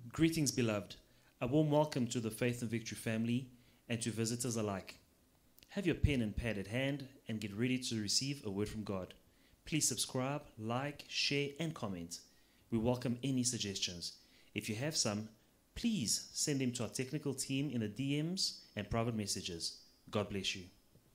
Greetings, beloved. A warm welcome to the Faith and Victory family and to visitors alike. Have your pen and pad at hand and get ready to receive a word from God. Please subscribe, like, share, and comment. We welcome any suggestions. If you have some, please send them to our technical team in the DMs and private messages. God bless you.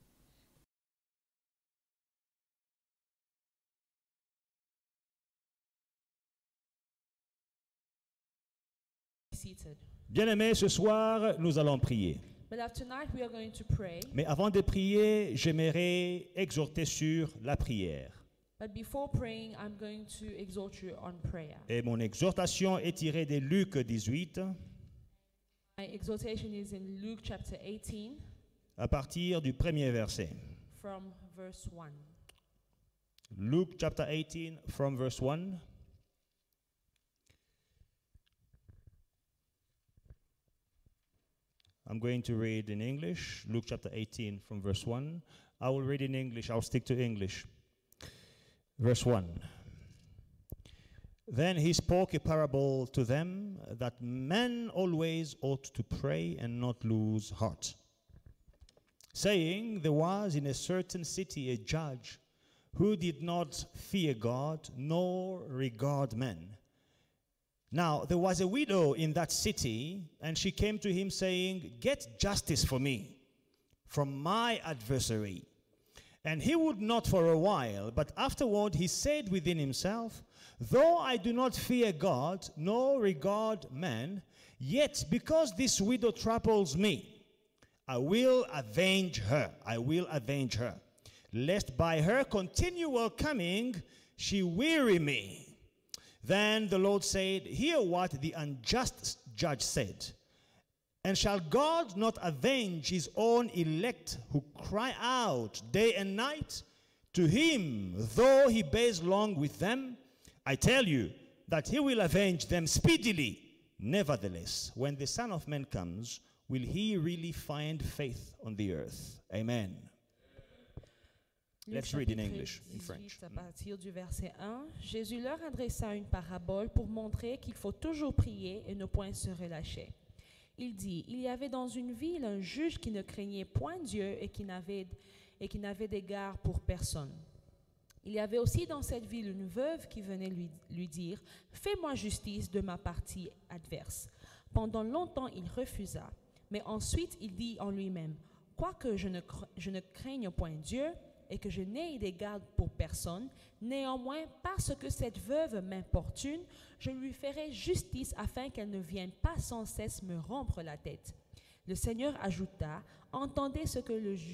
Seated. Bien-aimés, ce soir, nous allons prier. Beloved, tonight we are going to pray. Mais avant de prier, j'aimerais exhorter sur la prière. But before praying, I'm going to exhort you on prayer. Et mon exhortation est tirée de Luc 18, My exhortation is in Luke chapter 18 à partir du premier verset. from verse 1. Luke chapter 18 from verse 1. I'm going to read in English, Luke chapter 18 from verse 1. I will read in English, I'll stick to English. Verse 1. Then he spoke a parable to them that men always ought to pray and not lose heart, saying, there was in a certain city a judge who did not fear God nor regard men. Now, there was a widow in that city, and she came to him saying, get justice for me from my adversary. And he would not for a while, but afterward he said within himself, though I do not fear God, nor regard man, yet because this widow troubles me, I will avenge her, lest by her continual coming she weary me. Then the Lord said, hear what the unjust judge said. And shall God not avenge his own elect who cry out day and night? To him, though he bears long with them, I tell you that he will avenge them speedily. Nevertheless, when the Son of Man comes, will he really find faith on the earth? Amen. Let's read in English, in French. À partir du verset 1, Jésus leur adressa une parabole pour montrer qu'il faut toujours prier et ne point se relâcher. Il dit, il y avait dans une ville un juge qui ne craignait point Dieu et qui n'avait d'égard pour personne. Il y avait aussi dans cette ville une veuve qui venait lui dire, fais-moi justice de ma partie adverse. Pendant longtemps, il refusa, mais ensuite il dit en lui-même, quoique je ne craigne point Dieu, et que je n'ai d'égard pour personne, néanmoins, parce que cette veuve m'importune, je lui ferai justice afin qu'elle ne vienne pas sans cesse me rompre la tête. Le Seigneur ajouta, entendez ce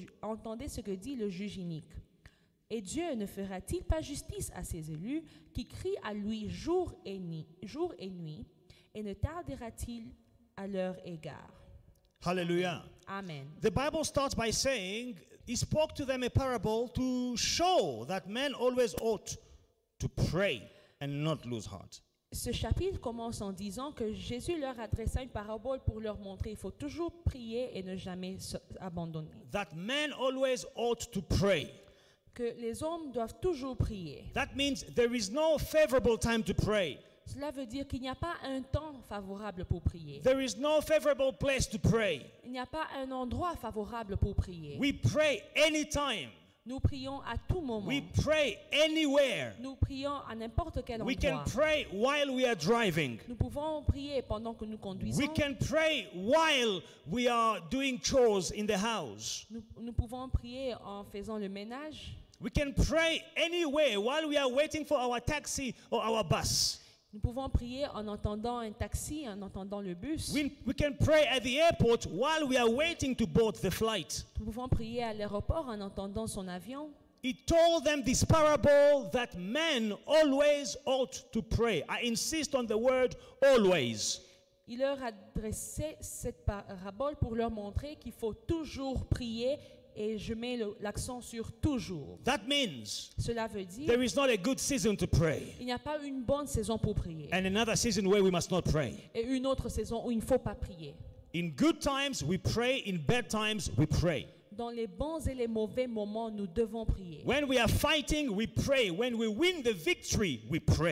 que dit le juge inique. Et Dieu ne fera-t-il pas justice à ses élus qui crient à lui jour et nuit, et ne tardera-t-il à leur égard? Hallelujah. Amen. The Bible starts by saying, he spoke to them a parable to show that men always ought to pray and not lose heart. Ce chapitre commence en disant que Jésus leur adressa une parabole pour leur montrer qu'il faut toujours prier et ne jamais abandonner. That men always ought to pray. Que les hommes doivent toujours prier. That means there is no favorable time to pray. Cela veut dire qu'il n'y a pas un temps favorable pour prier. There is no favorable place to pray. Il n'y a pas un endroit favorable pour prier. We pray anytime. Nous prions à tout moment. We pray anywhere. Nous prions à n'importe quel We endroit. can pray while we are driving. Nous pouvons prier pendant que nous conduisons. We can pray while we are doing chores in the house. Nous pouvons prier en faisant le ménage. We can pray anywhere while we are waiting for our taxi or our bus. Nous pouvons prier en entendant un taxi, en entendant le bus. We can pray at the airport while we are waiting to board the flight. Nous pouvons prier à l'aéroport en entendant son avion. He told them this parable that men always ought to pray. I insist on the word always. Il leur adressait cette parabole pour leur montrer qu'il faut toujours prier. Et je mets l'accent sur toujours. That means cela veut dire there is not a good season to pray. Il n'y a pas une bonne saison pour prier. And another season where we must not pray. Et une autre saison où il ne faut pas prier. In good times we pray, in bad times we pray. Dans les bons et les mauvais moments, nous devons prier. When we are fighting, we pray. When we win the victory, we pray.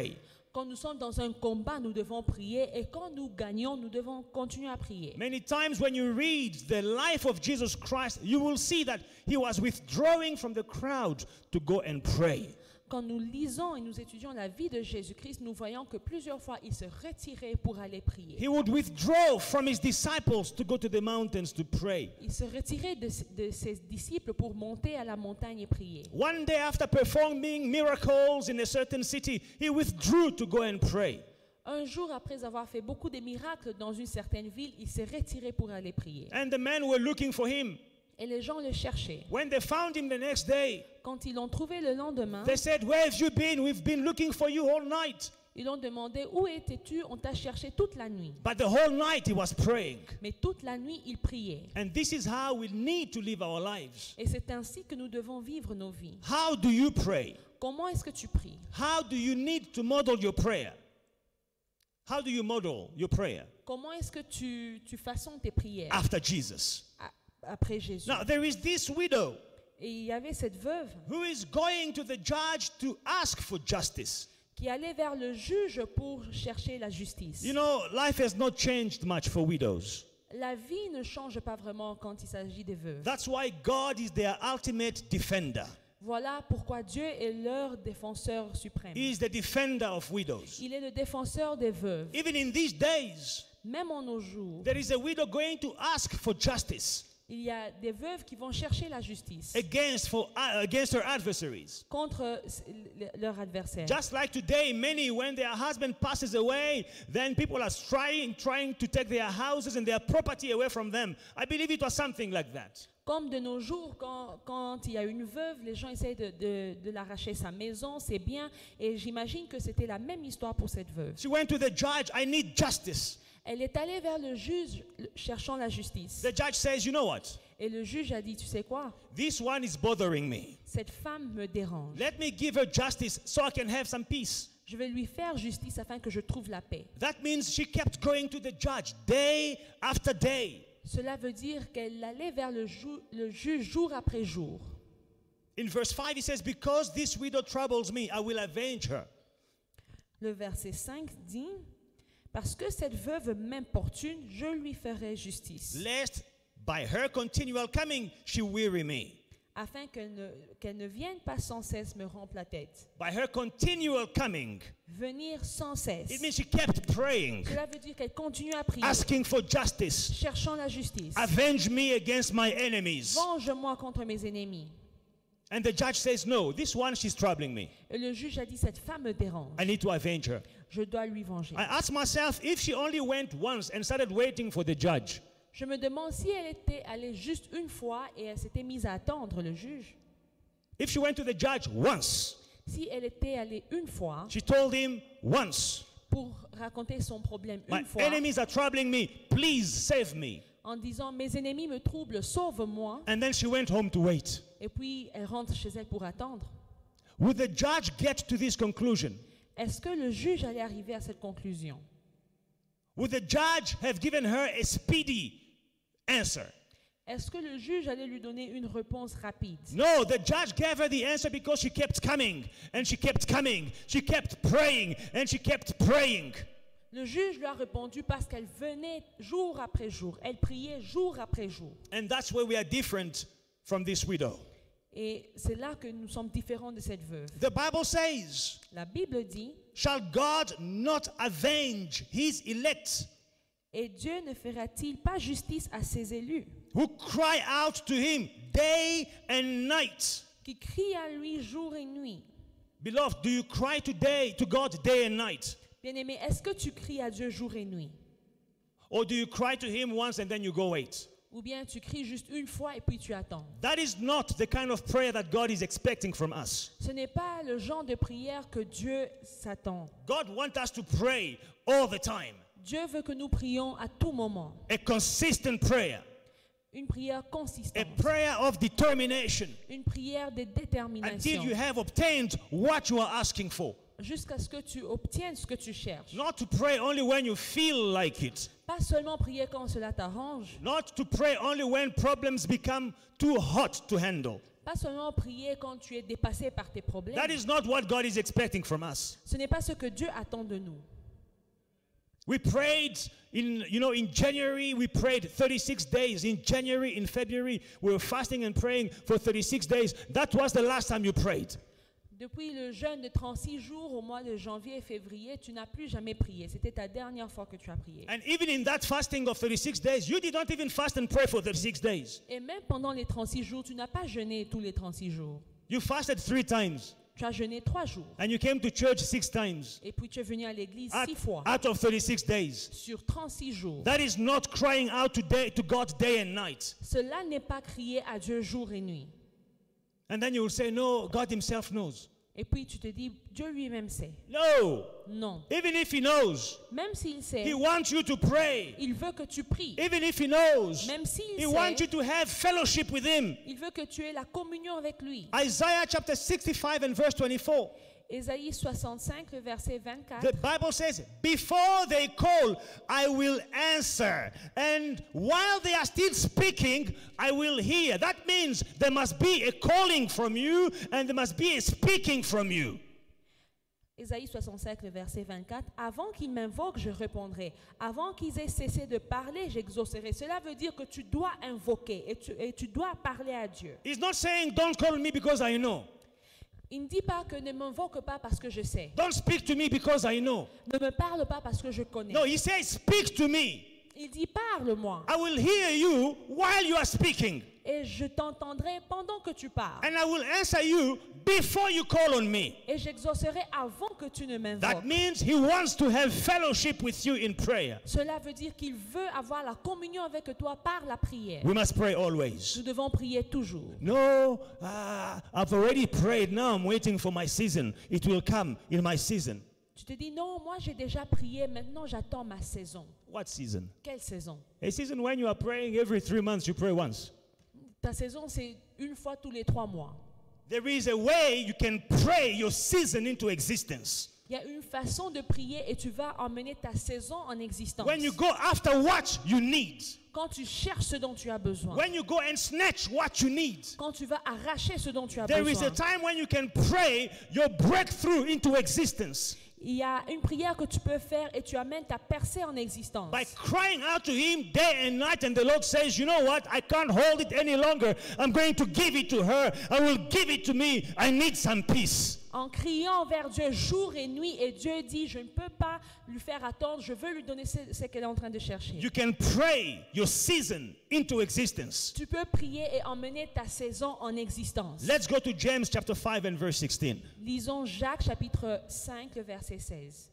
Quand nous sommes dans un combat, nous devons prier. Et quand nous gagnons, nous devons continuer à prier. Many times when you read the life of Jesus Christ, you will see that he was withdrawing from the crowd to go and pray. Quand nous lisons et nous étudions la vie de Jésus-Christ, nous voyons que plusieurs fois, il se retirait pour aller prier. He would withdraw from his disciples to go to the mountains to pray. Il se retirait de ses disciples pour monter à la montagne et prier. One day after performing miracles in a certain city, he withdrew to go and pray. Un jour après avoir fait beaucoup de miracles dans une certaine ville, il s'est retiré pour aller prier. And the men were looking for him. Et les gens le cherchaient. When they found him the next day, Quand ils l'ont trouvé le lendemain, they said, "Where have you been? We've been looking for you all night." ils ont demandé où étais-tu? On t'a cherché toute la nuit. But the whole night he was praying. Mais toute la nuit, il priait. And this is how we need to live our lives. Et c'est ainsi que nous devons vivre nos vies. How do you pray? Comment est-ce que tu pries? How do you need to model your prayer? How do you model your prayer Comment est-ce que tu façonnes tes prières after Jesus? après Jésus? Now, there is this widow Et il y avait cette veuve who is going to the judge to ask for justice. qui allait vers le juge pour chercher la justice. You know, life has not changed much for widows. La vie ne change pas vraiment quand il s'agit des veuves. That's why God is their ultimate defender. Voilà pourquoi Dieu est leur défenseur suprême. He is the defender of widows. Il est le défenseur des veuves. Even in these days, Même en nos jours, there is a widow going to ask for justice il y a des veuves qui vont chercher la justice against her adversaries. contre leur adversaire. Just like today, many, when their husband passes away, then people are trying to take their houses and their property away from them. I believe it was something like that. Comme de nos jours, quand il y a une veuve, les gens essayent de l'arracher sa maison, ses biens, et j'imagine que c'était la même histoire pour cette veuve. She went to the judge, "I need justice." Elle est allée vers le juge cherchant la justice. The judge says, "You know what? Et le juge a dit, tu sais quoi? This one is bothering me. Cette femme me dérange. Let me give her justice so I can have some peace." Je vais lui faire justice afin que je trouve la paix. That means she kept going to the judge day after day. Cela veut dire qu'elle allait vers le juge jour après jour. In verse 5, he says, "Because this widow troubles me, I will avenge her." Le verset 5 dit, parce que cette veuve m'importune, je lui ferai justice, Lest by her continual coming she weary me. afin qu'elle ne vienne pas sans cesse me rompre la tête. By her continual coming, Venir sans cesse. it means she kept praying, Cela veut dire qu'elle continue à prier, asking for justice. cherchant la justice. Avenge me against my enemies. Venge-moi contre mes ennemis. And the judge says, "No, this one, she's troubling me. Et le juge a dit, cette femme me dérange. I need to avenge her." Je dois lui venger. I ask myself, if she only went once and started waiting for the judge, Je me demande si elle était allée juste une fois et elle s'était mise à attendre le juge. if she went to the judge once, Si elle était allée une fois she told him once, pour raconter son problème "My une fois, enemies are troubling me, please save me." en disant, mes ennemis me troublent, sauve-moi. And then she went home to wait. Et puis elle rentre chez elle pour attendre. Would the judge get to this conclusion? Est-ce que le juge allait arriver à cette conclusion? Would the judge have given her a speedy answer? Est-ce que le juge allait lui donner une réponse rapide? No, the judge gave her the answer because she kept coming and she kept coming. She kept praying and she kept praying. Le juge lui a répondu parce qu'elle venait jour après jour. Elle priait jour après jour. And that's where we are different from this widow. Et c'est là que nous sommes différents de cette veuve. The Bible says, La Bible dit, "Shall God not avenge his elect et Dieu ne fera-t-il pas justice à ses élus, who cry out to him day and night?" qui crient à lui jour et nuit? Beloved, do you cry to God day and night? Bien-aimé, est-ce que tu cries à Dieu jour et nuit? Or do you cry to him once and then you go wait? Ou bien tu cries juste une fois et puis tu attends? That is not the kind of prayer that God is expecting from us. Ce n'est pas le genre de prière que Dieu s'attend. God wants us to pray all the time. Dieu veut que nous prions à tout moment. A consistent prayer. Une prière A consistante. prayer of determination. Une prière de Until détermination. you have obtained what you are asking for. Jusqu'à ce que tu obtiennes ce que tu cherches. Not to pray only when you feel like it. Pas seulement prier quand cela t'arrange. Not to pray only when problems become too hot to handle. Pas seulement prier quand tu es dépassé par tes problèmes. That is not what God is expecting from us. Ce n'est pas ce que Dieu attend de nous. We prayed in January, we prayed 36 days. In January, in February, we were fasting and praying for 36 days. That was the last time you prayed. Depuis le jeûne de 36 jours au mois de janvier et février, tu n'as plus jamais prié. C'était ta dernière fois que tu as prié. And even in that fasting of 36 days, you did not even fast and pray for 36 days. Et même pendant les 36 jours, tu n'as pas jeûné tous les 36 jours. You fasted 3 times. Tu as jeûné 3 jours. And you came to church 6 times. Et puis tu es venu à l'église Out 6 fois. of 36 days. Sur 36 jours. That is not crying out to God day and night. Cela n'est pas crier à Dieu jour et nuit. And then you will say, no, God himself knows. Et puis tu te dis, Dieu lui-même sait. No. Non. Even if he knows, Même s'il sait, he wants you to pray. il veut que tu pries. Even if he knows, Même s'il he wants you sait, to have fellowship with him. il veut que tu aies la communion avec lui. Isaiah chapter 65 and verse 24. Ésaïe 65, le verset 24. The Bible says, before they call, I will answer. And while they are still speaking, I will hear. That means there must be a calling from you and there must be a speaking from you. Ésaïe 65, le verset 24. Avant qu'ils m'invoquent, je répondrai. Avant qu'ils aient cessé de parler, j'exaucerai. Cela veut dire que tu dois invoquer et tu dois parler à Dieu. He's not saying, don't call me because I know. Il ne dit pas que ne m'invoque pas parce que je sais. Don't speak to me because I know. Ne me parle pas parce que je connais. No, he says, speak to me. Il dit parle-moi I will hear you while you are speaking. et je t'entendrai pendant que tu parles. And I will answer you before you call on me. Et j'exaucerai avant que tu ne That m'invoques. means he wants to have fellowship with you in prayer. Cela veut dire qu'il veut avoir la communion avec toi par la prière. We must pray always. Nous devons prier toujours. No, I've already prayed. Now I'm waiting for my season. It will come in my season. Tu te dis non, moi j'ai déjà prié, maintenant j'attends ma saison. What season? Quelle saison? A season when you are praying every 3 months, you pray once. Ta saison c'est une fois tous les 3 mois. There is a way you can pray your season into existence. Il y a une façon de prier et tu vas emmener ta saison en existence. When you go after what you need. Quand tu cherches ce dont tu as besoin. When you go and snatch what you need. Quand tu vas arracher ce dont tu as There is besoin. a time when you can pray your breakthrough into existence. Il y a une prière que tu peux faire et tu amènes ta percée en existence. By crying out to him day and night, and the Lord says, you know what, I can't hold it any longer. I'm going to give it to her. I will give it to me. I need some peace. En criant vers Dieu jour et nuit, et Dieu dit, je ne peux pas lui faire attendre, je veux lui donner ce qu'elle est en train de chercher. You can pray your season into existence. Tu peux prier et emmener ta saison en existence. Let's go to James chapter 5 and verse 16. Lisons Jacques chapitre 5, le verset 16.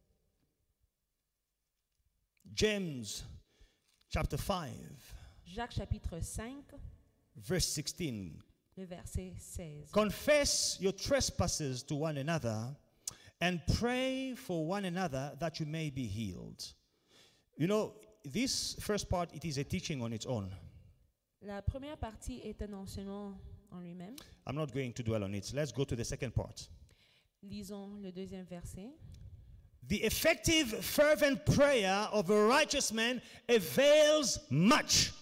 James chapter 5, Jacques chapitre 5, verse 16. le verset 16. Confess your trespasses to one another and pray for one another that you may be healed. You know, this first part, it is a teaching on its own. La première partie est un enseignement en lui-même. I'm not going to dwell on it. Let's go to the second part. Lisons le deuxième verset. The effective, fervent prayer of a righteous man avails much.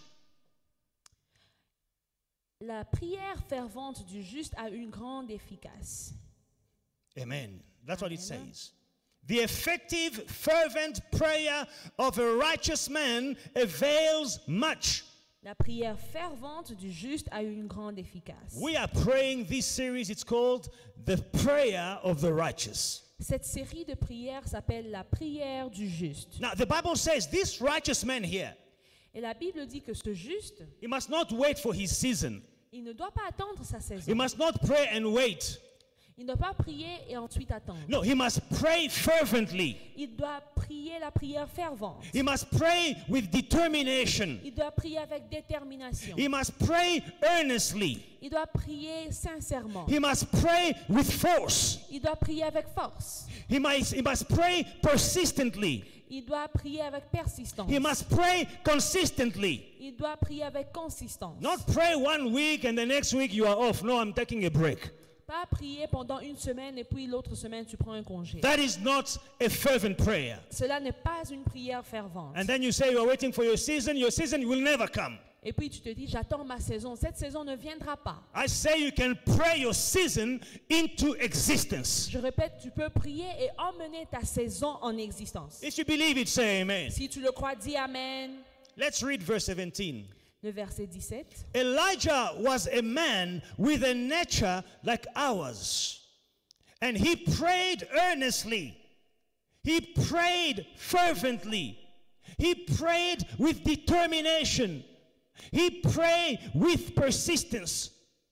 La prière fervente du juste a une grande efficace. Amen. That's what it Amen. says. The effective, fervent prayer of a righteous man avails much. La prière fervente du juste a une grande efficace. We are praying this series. It's called The Prayer of the Righteous. Cette série de prières s'appelle la prière du juste. Now, the Bible says this righteous man here, Et la Bible dit que ce juste, he must not wait for his season. il ne doit pas attendre sa He saison. must not pray and wait. Il ne doit pas prier et ensuite attendre. No, he must pray fervently. Il doit prier la prière fervente. He must pray with determination. Il doit prier avec détermination. He must pray earnestly. Il doit prier sincèrement. He must pray with force. Il doit prier avec force. He must pray persistently. Il doit prier avec persistance. He must pray consistently. Il doit prier avec consistance. Not pray 1 week and the next week you are off. No, I'm taking a break. Pas prier pendant une semaine et puis l'autre semaine tu prends un congé. That is not a fervent prayer. Cela n'est pas une prière fervente. And then you say you are waiting for your season will never come. Et puis tu te dis, j'attends ma saison. Cette saison ne viendra pas. I say you can pray your season into existence. Je répète, tu peux prier et emmener ta saison en existence. If you believe it, say amen. Si tu le crois, dis Amen. Let's read verse 17. Le verset 17. Elijah was a man with a nature like ours, and he prayed earnestly. He prayed fervently. He prayed with determination. He prayed with persistence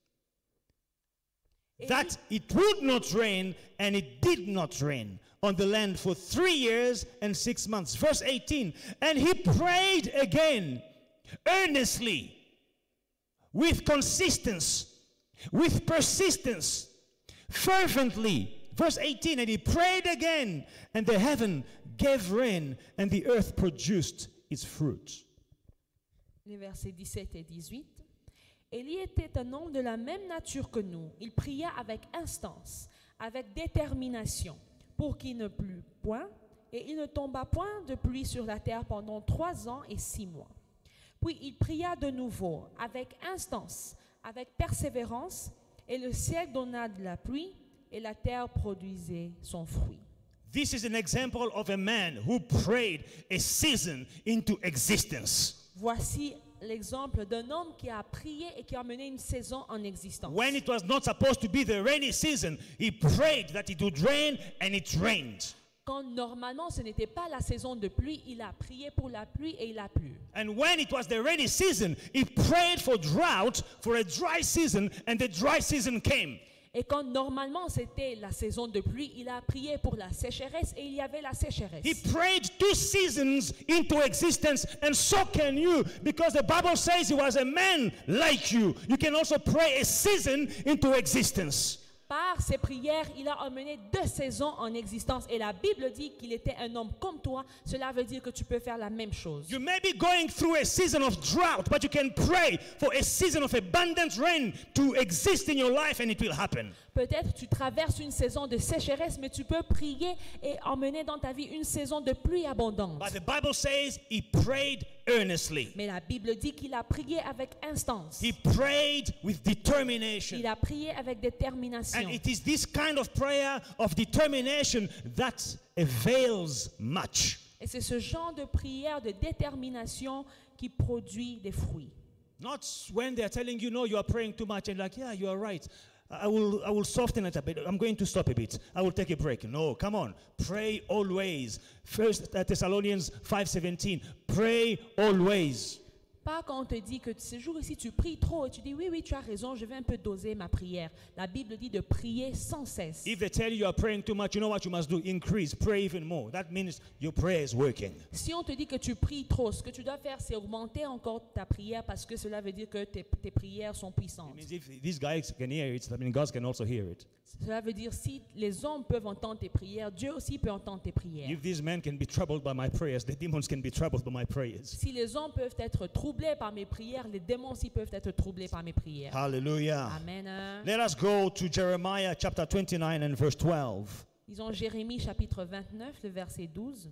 that it would not rain, and it did not rain on the land for 3 years and 6 months. Verse 18, and he prayed again earnestly, with consistency, with persistence, fervently. Verse 18, and he prayed again, and the heaven gave rain, and the earth produced its fruit. Les versets 17 et 18. Élie était un homme de la même nature que nous. Il pria avec instance, avec détermination, pour qu'il ne plût point, et il ne tomba point de pluie sur la terre pendant 3 ans et 6 mois. Puis il pria de nouveau, avec instance, avec persévérance, et le ciel donna de la pluie, et la terre produisait son fruit. This is an example of a man who prayed a season into existence. Voici l'exemple d'un homme qui a prié et qui a mené une saison en existence. When it was not supposed to be the rainy season, he prayed that it would rain, and it rained. Quand normalement ce n'était pas la saison de pluie, il a prié pour la pluie et il a plu. And when it was the rainy season, he prayed for drought, for a dry season, and the dry season came. Et quand normalement c'était la saison de pluie, il a prié pour la sécheresse et il y avait la sécheresse. He prayed 2 seasons into existence, and so can you, because the Bible says he was a man like you. You can also pray a season into existence. Par ses prières, il a emmené 2 saisons en existence. Et la Bible dit qu'il était un homme comme toi. Cela veut dire que tu peux faire la même chose. You may be going through a season of drought, but you can pray for a season of abundant rain to exist in your life, and it will happen. Peut-être tu traverses une saison de sécheresse, mais tu peux prier et emmener dans ta vie une saison de pluie abondante. But the Bible says he prayed earnestly. Mais la Bible dit qu'il a prié avec instance. He prayed with determination. Il a prié avec détermination. And it is this kind of prayer of determination that avails much. Et c'est ce genre de prière de détermination qui produit des fruits. Not when they are telling you, no, you are praying too much, and like, yeah, you are right. I will soften it a bit. I'm going to stop a bit. I will take a break. No, come on. Pray always. 1 Thessalonians 5:17. Pray always. Pas quand on te dit que ce jour-ci tu pries trop et tu dis oui, tu as raison, je vais un peu doser ma prière. La Bible dit de prier sans cesse. If they tell you are praying too much, you know what you must do? Increase. Pray even more. That means your prayer is working. Si on te dit que tu pries trop, ce que tu dois faire, c'est augmenter encore ta prière parce que cela veut dire que tes prières sont puissantes. It means if these guys can hear it, I mean, God can also hear it. Cela veut dire si les hommes peuvent entendre tes prières, Dieu aussi peut entendre tes prières. If these men can be troubled by my prayers, the demons can be troubled by my prayers. Si les hommes peuvent être troublés par mes prières, les démons aussi peuvent être troublés par mes prières. Hallelujah. Amen. Let us go to Jeremiah chapter 29 and verse 12. Lisons Jérémie chapitre 29, le verset 12.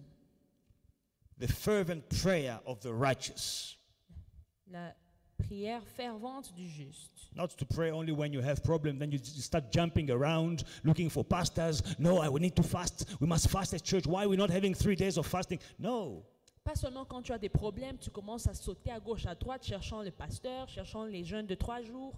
The fervent prayer of the righteous. La prière fervente du juste. Not to pray only when you have problems, then you start jumping around looking for pastors. No, we need to fast. We must fast at church. Why are we not having 3 days of fasting? No. Pas seulement quand tu as des problèmes, tu commences à sauter à gauche, à droite, cherchant le pasteur, cherchant les jeûnes de 3 jours.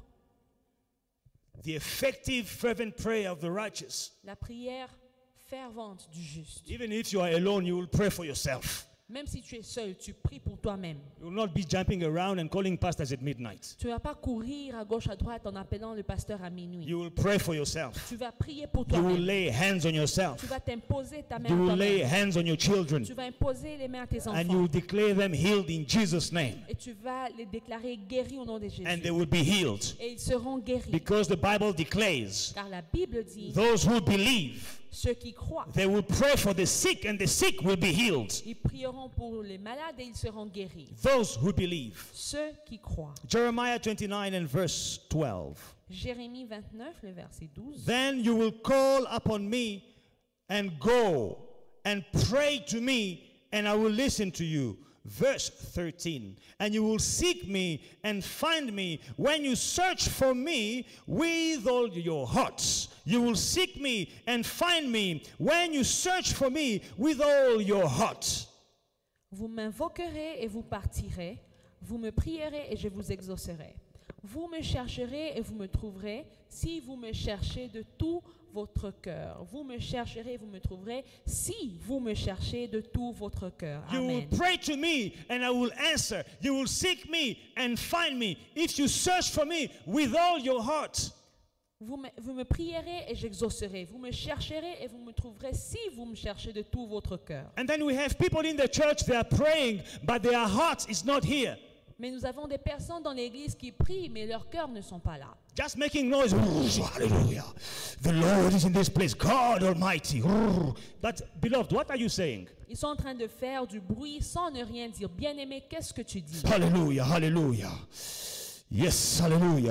The effective, fervent prayer of the righteous. La prière fervente du juste. Even if you are alone, you will pray for yourself. Même si tu es seul, tu pries pour toi-même. You will not be jumping around and calling pastors at midnight. Tu ne vas pas courir à gauche, à droite en appelant le pasteur à minuit. You will pray for yourself. Tu vas prier pour You will toi-même. lay hands on yourself. Tu vas t'imposer ta main You à will lay toi-même. hands on your children. Tu vas imposer les mains à tes And you enfants. will declare them healed in Jesus' name. Et tu vas les déclarer guéris au nom de Jésus. And they will be healed. Et ils seront guéris. Because the Bible declares, Car la Bible dit, those who believe, ceux qui croient, they will pray for the sick, and the sick will be healed. ils prieront pour les malades et ils seront guéris. Those who believe. Ceux qui croient. Jeremiah 29 and verse 12. Jérémie 29, le verset 12. Then you will call upon me and go and pray to me and I will listen to you. Verse 13, and you will seek me and find me when you search for me with all your hearts. You will seek me and find me when you search for me with all your heart. Vous m'invoquerez et vous partirez. Vous me prierez et je vous exaucerai. Vous me chercherez et vous me trouverez si vous me cherchez de tout votre cœur. Vous me chercherez et vous me trouverez si vous me cherchez de tout votre cœur. You will Amen. pray to me and I will answer. You will seek me and find me if you search for me with all your heart. Vous me prierez et j'exaucerai. Vous me chercherez et vous me trouverez si vous me cherchez de tout votre cœur. And then we have people in the church, they are praying, but their heart is not here. Mais nous avons des personnes dans l'église qui prient, mais leurs cœurs ne sont pas là. Just making noise. Hallelujah. The Lord is in this place. God Almighty. But beloved, what are you saying? Ils sont en train de faire du bruit sans ne rien dire. Bien-aimé, qu'est-ce que tu dis? Hallelujah. Hallelujah. Yes, hallelujah.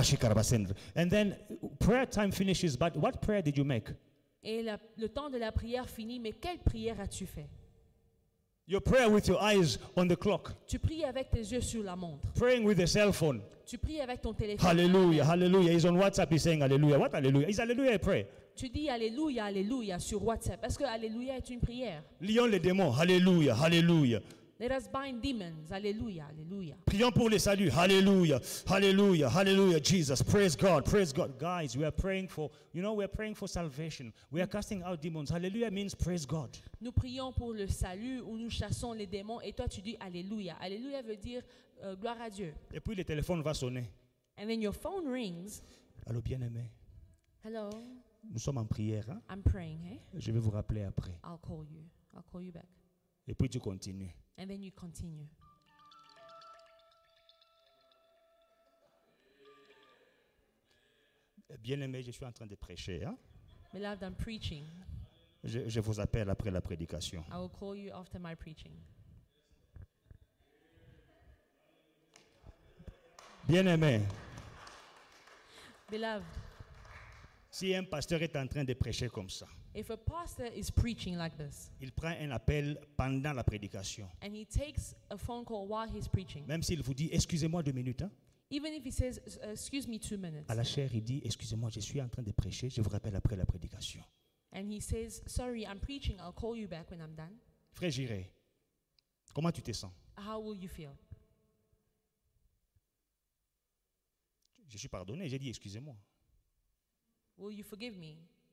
And then prayer time finishes, but what prayer did you make? Et le temps de la prière finit, mais quelle prière as-tu fait? Your prayer with your eyes on the clock. Tu pries avec tes yeux sur la montre. Praying with a cell phone. Tu pries avec ton téléphone. Hallelujah, hallelujah. He's on WhatsApp, he's saying hallelujah. What hallelujah? Is hallelujah a prayer? Tu dis Alléluia, Alléluia sur WhatsApp. Est-ce que Alléluia est une prière? Lions les démons. Hallelujah, hallelujah. Let us bind demons. Alléluia, Alléluia. Prions pour les saluts. Hallelujah, hallelujah, hallelujah. Jesus, praise God, praise God. Guys, we are praying for, we are praying for salvation. We are casting out demons. Hallelujah means praise God. Nous prions pour le salut où nous chassons les démons et toi tu dis Alléluia. Alléluia veut dire gloire à Dieu. Et puis le téléphone va sonner. And then your phone rings. Allô, bien-aimé. Hello, Nous sommes en prière. Hein? I'm praying. Eh? Je vais vous rappeler après. I'll call you. I'll call you back. Et puis tu continues. And then you continue. Bien-aimé, je suis en train de prêcher. Hein? Beloved, I'm preaching. Je vous appelle après la prédication. I will call you after my preaching. Bien-aimé, Beloved, si un pasteur est en train de prêcher comme ça, if a pastor is preaching like this il prend un appel pendant la prédication. and he takes a phone call while he's preaching, Même s'il vous dit, excusez-moi 2 minutes. Hein? even if he says, excuse me 2 minutes, À la chair, il dit, excusez-moi, je suis en train de prêcher, je vous rappelle après la prédication. and he says, sorry, I'm preaching, I'll call you back when I'm done, Frère Jiré, comment tu te sens? how will you feel? Je suis pardonné, j'ai dit, excusez-moi. Will you forgive me?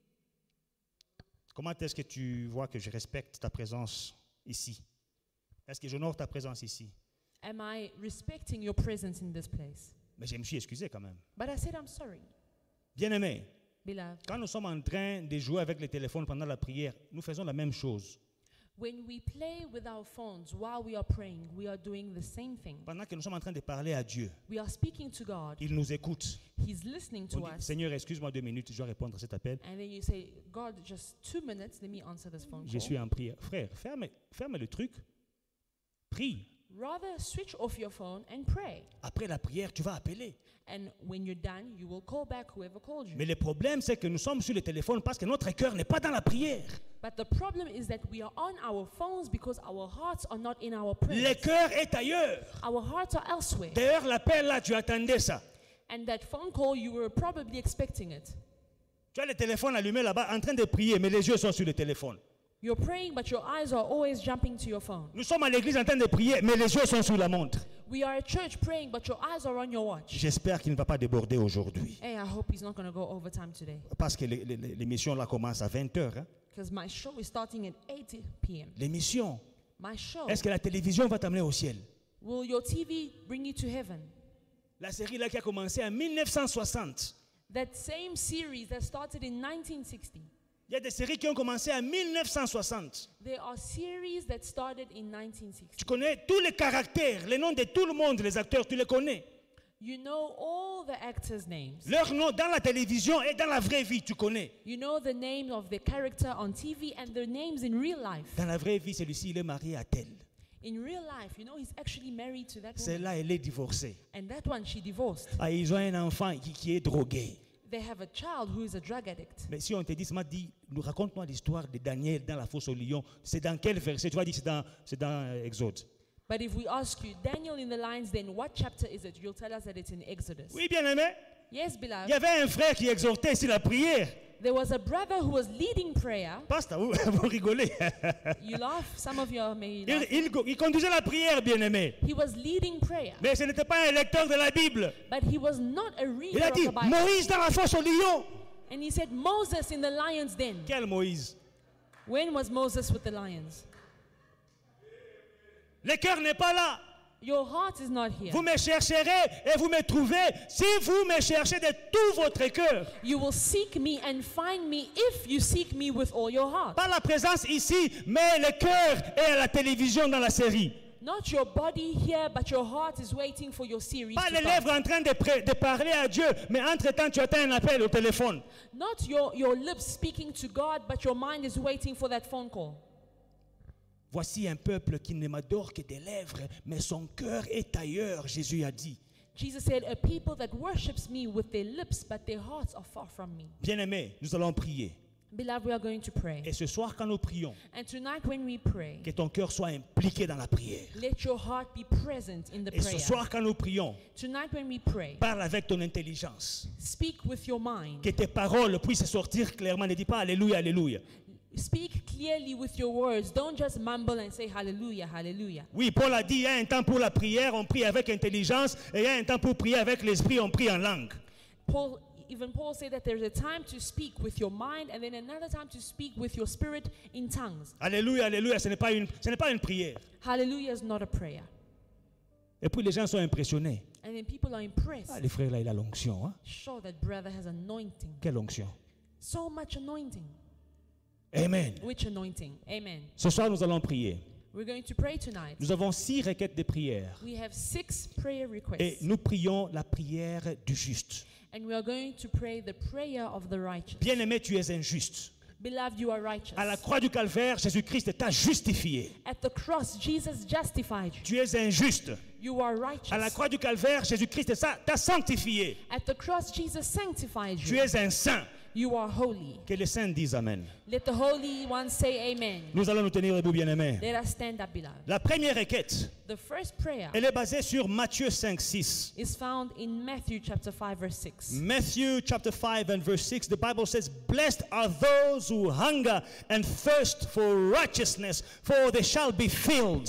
Comment est-ce que tu vois que je respecte ta présence ici? Est-ce que j'honore ta présence ici? Am I respecting your presence in this place? Mais je me suis excusé quand même. But I said, I'm sorry. Bien-aimé, Beloved, quand nous sommes en train de jouer avec les téléphones pendant la prière, nous faisons la même chose. when we play with our phones while we are praying, we are doing the same thing. Pendant que nous sommes en train de parler à Dieu, We are speaking to God. il nous écoute. He's listening to On dit, us. Seigneur, excuse-moi 2 minutes, je dois répondre à cet appel. And then you say, God, just 2 minutes, let me answer this phone Je call. suis en prière. Frère, ferme le truc. Prie. Rather, switch off your phone and pray. Après la prière, tu vas appeler. And when you're done, you will call back whoever called you. Mais le problème, c'est que nous sommes sur le téléphone parce que notre cœur n'est pas dans la prière. But the problem is that we are on our phones because our hearts are not in our Le prayers. cœur est ailleurs. Our hearts are elsewhere. D'ailleurs, l'appel là, tu attendais ça. And that phone call, you were probably expecting it. Tu as le téléphone allumé là-bas en train de prier, mais les yeux sont sur le téléphone. You're praying, but your eyes are always jumping to your phone. Nous sommes à l'église en train de prier, mais les yeux sont sur la montre. We are at church praying, but your eyes are on your watch. J'espère qu'il ne va pas déborder aujourd'hui. Hey, I hope he's not going to go overtime today. Parce que l'émission là commence à 20h. Hein. Because my show is starting at 8 p.m. L'émission. My show. Est-ce que la télévision va t'amener au ciel? Will your TV bring you to heaven? La série là qui a commencé en 1960. That same series that started in 1960. Il y a des séries qui ont commencé en 1960. There are series that started in 1960. Tu connais tous les caractères, les noms de tout le monde, les acteurs, tu les connais. You know all the actors' names. Leurs noms dans la télévision et dans la vraie vie, tu connais. You know the name of the character on TV and their names in real life. Dans la vraie vie, celui-ci, il est marié à telle. In real life, you know he's actually married to that woman. Celle-là, elle est divorcée. And that one, she divorced. Ah, ils ont un enfant qui est drogué. they have a child who is a drug addict. Mais si on te dit, raconte-moi l'histoire de Daniel dans la fosse au lion, c'est dans quel verset? Tu vas dire c'est dans Exode. But if we ask you, Daniel in the lion's den, what chapter is it? You'll tell us that it's in Exodus. Oui, bien aimé. Yes, Il beloved. y avait un frère qui exhortait ici la prière. There was a brother who was leading prayer. Pasteur, vous rigolez. You laugh. Some of you may laugh. Il conduisait la prière, bien aimé. He was leading prayer. Mais ce n'était pas un lecteur de la Bible. But he was not a Il reader a of dit, the Bible. Moïse dans la fosse au lion. And he said, Moses in the lion's den. Quel Moïse? When was Moses with the lions? Le cœur n'est pas là. Your heart is not here. Vous me chercherez et vous me trouvez si vous me cherchez de tout votre cœur. You will seek me and find me if you seek me with all your heart. Pas la présence ici, mais le cœur est à la télévision dans la série. Not your body here, but your heart is waiting for your series Pas to les start. lèvres en train de parler à Dieu, mais entre-temps tu attends un appel au téléphone. Not your lips speaking to God, but your mind is waiting for that phone call. Voici un peuple qui ne m'adore que des lèvres, mais son cœur est ailleurs, Jésus a dit. Jesus said, a people that worships me with their lips, but their hearts are far from me. Bien-aimés, nous allons prier. Beloved, we are going to pray. Et ce soir, quand nous prions, And tonight when we pray, que ton cœur soit impliqué dans la prière. let your heart be present in the Et ce prayer. soir, quand nous prions, Tonight when we pray, parle avec ton intelligence. speak with your mind. Que tes paroles puissent sortir clairement. Ne dis pas Alléluia, Alléluia. Speak clearly with your words. Don't just mumble and say hallelujah, hallelujah. Oui, Paul a dit, il y a un temps pour la prière, on prie avec intelligence, et il y a un temps pour prier avec l'esprit, on prie en langue. Even Paul said that there's a time to speak with your mind and then another time to speak with your spirit in tongues. Alléluia, Alléluia, ce n'est pas une prière. Hallelujah is not a prayer. Et puis les gens sont impressionnés. And then people are impressed. Ah, les frères là, il a l'onction. Hein? Sure, that brother has anointing. Quelle onction? So much anointing. Amen. Which anointing? Amen. Ce soir, nous allons prier. We're going to pray tonight. Nous avons 6 requêtes de prière. We have 6 prayer Et requests. nous prions la prière du juste. And we are going to pray the prayer of the righteous. Bien-aimé, tu es injuste. Beloved, you are righteous. À la croix du calvaire, Jésus-Christ t'a justifié. At the cross, Jesus justified you. Tu es injuste. You are righteous. À la croix du calvaire, Jésus-Christ t'a sanctifié. At the cross, Jesus sanctified Tu you. es un saint. You are holy. Que les saints disent Amen. Let the holy ones say amen. Nous allons nous tenir debout, bien-aimés. Let us stand up, beloved. La première requête, The first prayer elle est basée sur Matthieu 5, 6. is found in Matthew chapter 5, verse 6. Matthew chapter 5 and verse 6, the Bible says, "Blessed are those who hunger and thirst for righteousness, for they shall be filled."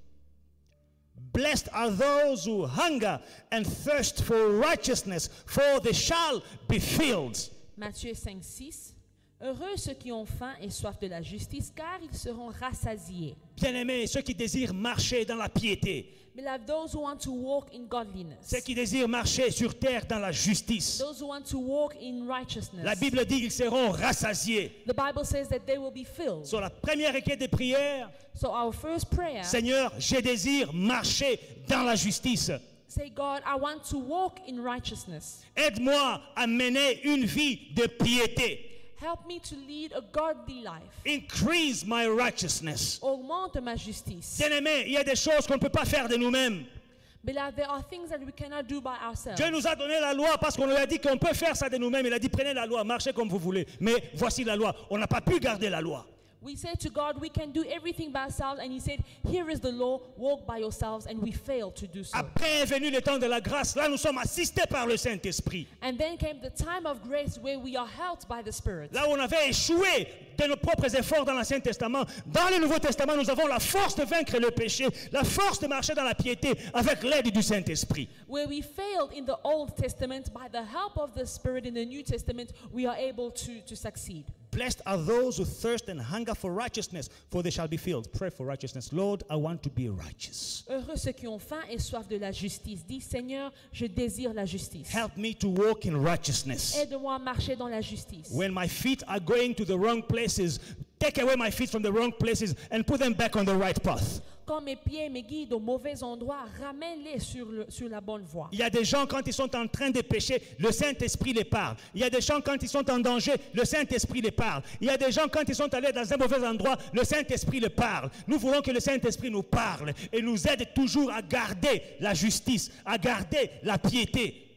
Blessed are those who hunger and thirst for righteousness, for they shall be filled. Matthieu 5, 6. Heureux ceux qui ont faim et soif de la justice, car ils seront rassasiés. Bien-aimés, ceux qui désirent marcher dans la piété, Beloved, those who want to walk in godliness, ceux qui désirent marcher sur terre dans la justice, those who want to walk in righteousness, la Bible dit qu'ils seront rassasiés. the Bible says that they will be filled. Sur la première requête de prière, So our first prayer, Seigneur, je désire marcher dans la justice. say, God, I want to walk in righteousness. Aide-moi à mener une vie de piété. Help me to lead a godly life. Increase my righteousness. Augmente ma justice. Bien-aimés, il y a des choses qu'on ne peut pas faire de nous-mêmes. Beloved, there are things that we cannot do by ourselves. Dieu nous a donné la loi parce qu'on lui a dit qu'on peut faire ça de nous-mêmes. Il a dit, prenez la loi, marchez comme vous voulez. Mais voici la loi. On n'a pas pu garder la loi. We said to God, we can do everything by ourselves, and He said, here is the law, walk by yourselves, and we failed to do so. Après est venu le temps de la grâce. Là, nous sommes assistés par le Saint-Esprit. And then came the time of grace where we are helped by the Spirit. Là où on avait échoué de nos propres efforts dans l'Ancien Testament, dans le Nouveau Testament, nous avons la force de vaincre le péché, la force de marcher dans la piété avec l'aide du Saint-Esprit. Where we failed in the Old Testament, by the help of the Spirit in the New Testament, we are able to succeed. Blessed are those who thirst and hunger for righteousness, for they shall be filled. Pray for righteousness. Lord, I want to be righteous. Heureux ceux qui ont faim et soif de la justice. Dis, Seigneur, je désire la justice. Help me to walk in righteousness. Aide-moi à marcher dans la justice. When my feet are going to the wrong places, take away my feet from the wrong places and put them back on the right path. Quand mes pieds me guident au mauvais endroit, ramène-les sur la bonne voie. Il y a des gens, quand ils sont en train de pécher, le Saint-Esprit les parle. Il y a des gens, quand ils sont en danger, le Saint-Esprit les parle. Il y a des gens, quand ils sont allés dans un mauvais endroit, le Saint-Esprit les parle. Nous voulons que le Saint-Esprit nous parle et nous aide toujours à garder la justice, à garder la piété.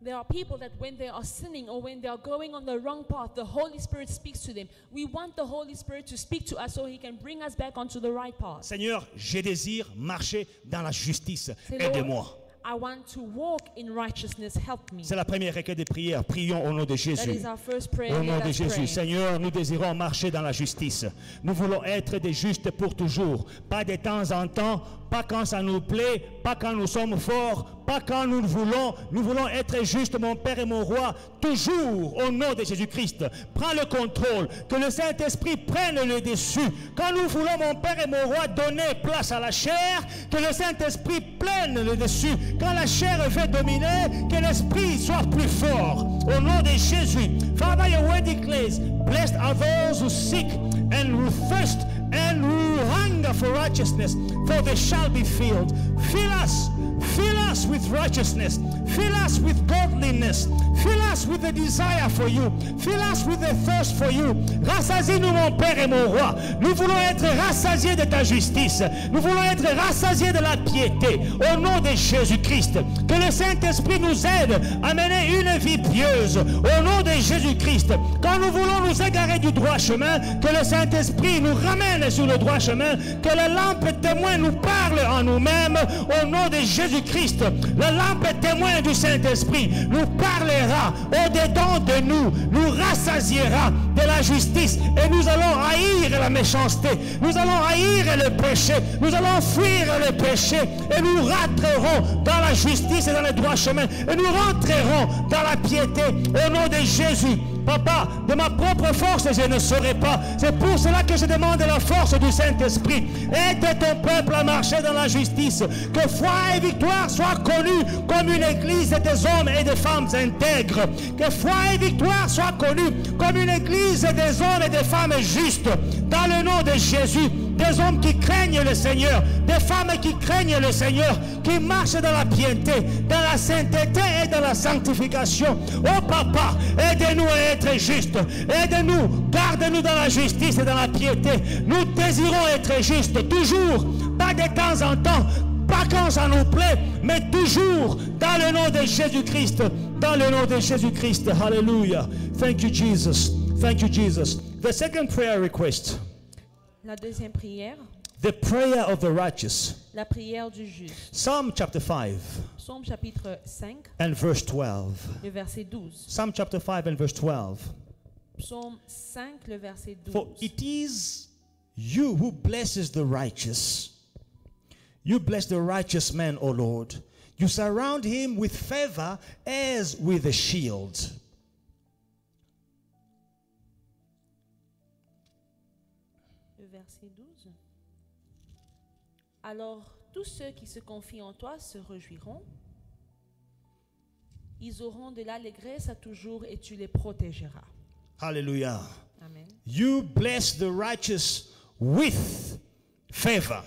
There are people that when they are sinning or when they are going on the wrong path, the Holy Spirit speaks to them. We want the Holy Spirit to speak to us so He can bring us back onto the right path. Seigneur, je désire marcher dans la justice. Say, Lord, Aide-moi. I want to walk in righteousness. Help me. C'est la première requête de prière. Prions au nom de That Jésus. is our first prayer. Au nom Let de us Jésus, pray. Seigneur, nous désirons marcher dans la justice. Nous voulons être des justes pour toujours. Pas de temps en temps, pas quand ça nous plaît, pas quand nous sommes forts, pas quand nous le voulons. Nous voulons être justes, mon Père et mon Roi, toujours au nom de Jésus-Christ. Prends le contrôle, que le Saint-Esprit prenne le dessus. Quand nous voulons, mon Père et mon Roi, donner place à la chair, que le Saint-Esprit prenne le dessus. Quand la chair veut dominer, que l'Esprit soit plus fort. Au nom de Jésus. Father, your word declares, blessed are those who seek and who thirst and who hunger for righteousness, for they shall be filled. Fill us with righteousness. Fill us with godliness. Fill us with a desire for you. Fill us with a thirst for you. Rassasie-nous, mon Père et mon Roi. Nous voulons être rassasiés de ta justice. Nous voulons être rassasiés de la piété. Au nom de Jésus-Christ. Que le Saint-Esprit nous aide à mener une vie pieuse. Au nom de Jésus-Christ. Quand nous voulons nous égarer du droit chemin, que le Saint-Esprit nous ramène sur le droit chemin. Que la lampe témoin nous parle en nous-mêmes. Au nom de Jésus-Christ. La lampe témoin du Saint-Esprit nous parlera au-dedans de nous. Nous rassasiera de la justice. Et nous allons haïr la méchanceté. Nous allons haïr le péché. Nous allons fuir le péché. Et nous rentrerons dans la justice et dans le droit chemin. Et nous rentrerons dans la piété. Au nom de Jésus. Papa, de ma propre force, je ne saurais pas. C'est pour cela que je demande la force du Saint-Esprit. Aide ton peuple à marcher dans la justice. Que foi et victoire soient connues comme une église des hommes et des femmes intègres. Que foi et victoire soient connues comme une église des hommes et des femmes justes. Dans le nom de Jésus, des hommes qui craignent le Seigneur, des femmes qui craignent le Seigneur, qui marchent dans la piété, dans la sainteté et dans la sanctification. Oh Papa, aide-nous à être justes. Aide-nous, garde-nous dans la justice et dans la piété. Nous désirons être justes, toujours, pas de temps en temps, pas quand ça nous plaît, mais toujours dans le nom de Jésus-Christ. Dans le nom de Jésus-Christ. Hallelujah. Thank you, Jesus. Thank you, Jesus. The second prayer request. La deuxième prière, The prayer of the righteous. la prière du juste. Psalm chapter 5 Psaume chapitre 5, and verse 12. le verset 12. Psalm chapter 5 and verse 12. Psaume 5, le verset 12. For it is you who blesses the righteous. You bless the righteous man, O Lord. You surround him with favor as with a shield. Le verset 12. Alors, tous ceux qui se confient en toi se réjouiront. Ils auront de l'allégresse à toujours et tu les protégeras. Hallelujah. Amen. You bless the righteous with favor.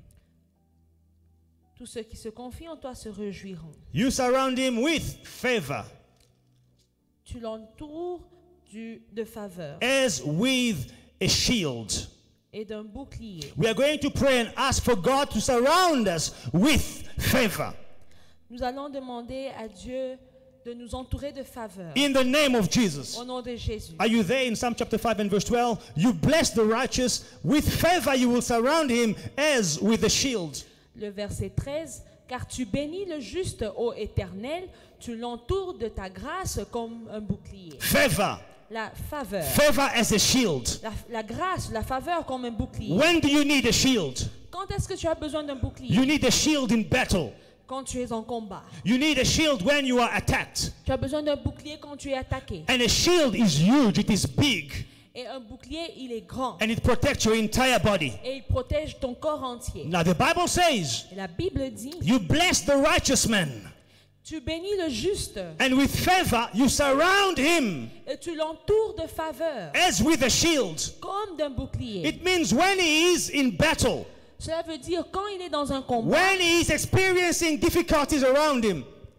Tous ceux qui se confient en toi se réjouiront. You surround him with favor Tu l'entoures de faveur as with a shield. et d'un bouclier. We are going to pray and ask for God to surround us with favor. Nous allons demander à Dieu de nous entourer de faveur. In the name of Jesus. Au nom de Jésus. Are you there in Psalm chapter 5 and verse 12? You bless the righteous. With favor you will surround him as with a shield. Le verset 13. Car tu bénis le juste, ô Éternel, tu l'entoures de ta grâce comme un bouclier. Favor. La faveur. Favor as a shield. La grâce, la faveur comme un bouclier. When do you need a shield? Quand est-ce que tu as besoin d'un bouclier? You need a shield in battle. Quand tu es en combat. You need a shield when you are attacked. Tu as besoin d'un bouclier quand tu es attaqué. And a shield is huge, it is big, Et un bouclier, il est grand. and it protects your entire body. Et il protège ton corps entier. Now the Bible says, Et la Bible dit, you bless the righteous man, tu bénis le juste and with favor you surround him et tu l'entoures de faveur as with a shield. comme d'un bouclier. It means when he is in battle, Cela veut dire quand il est dans un combat, when he is experiencing difficulties around him,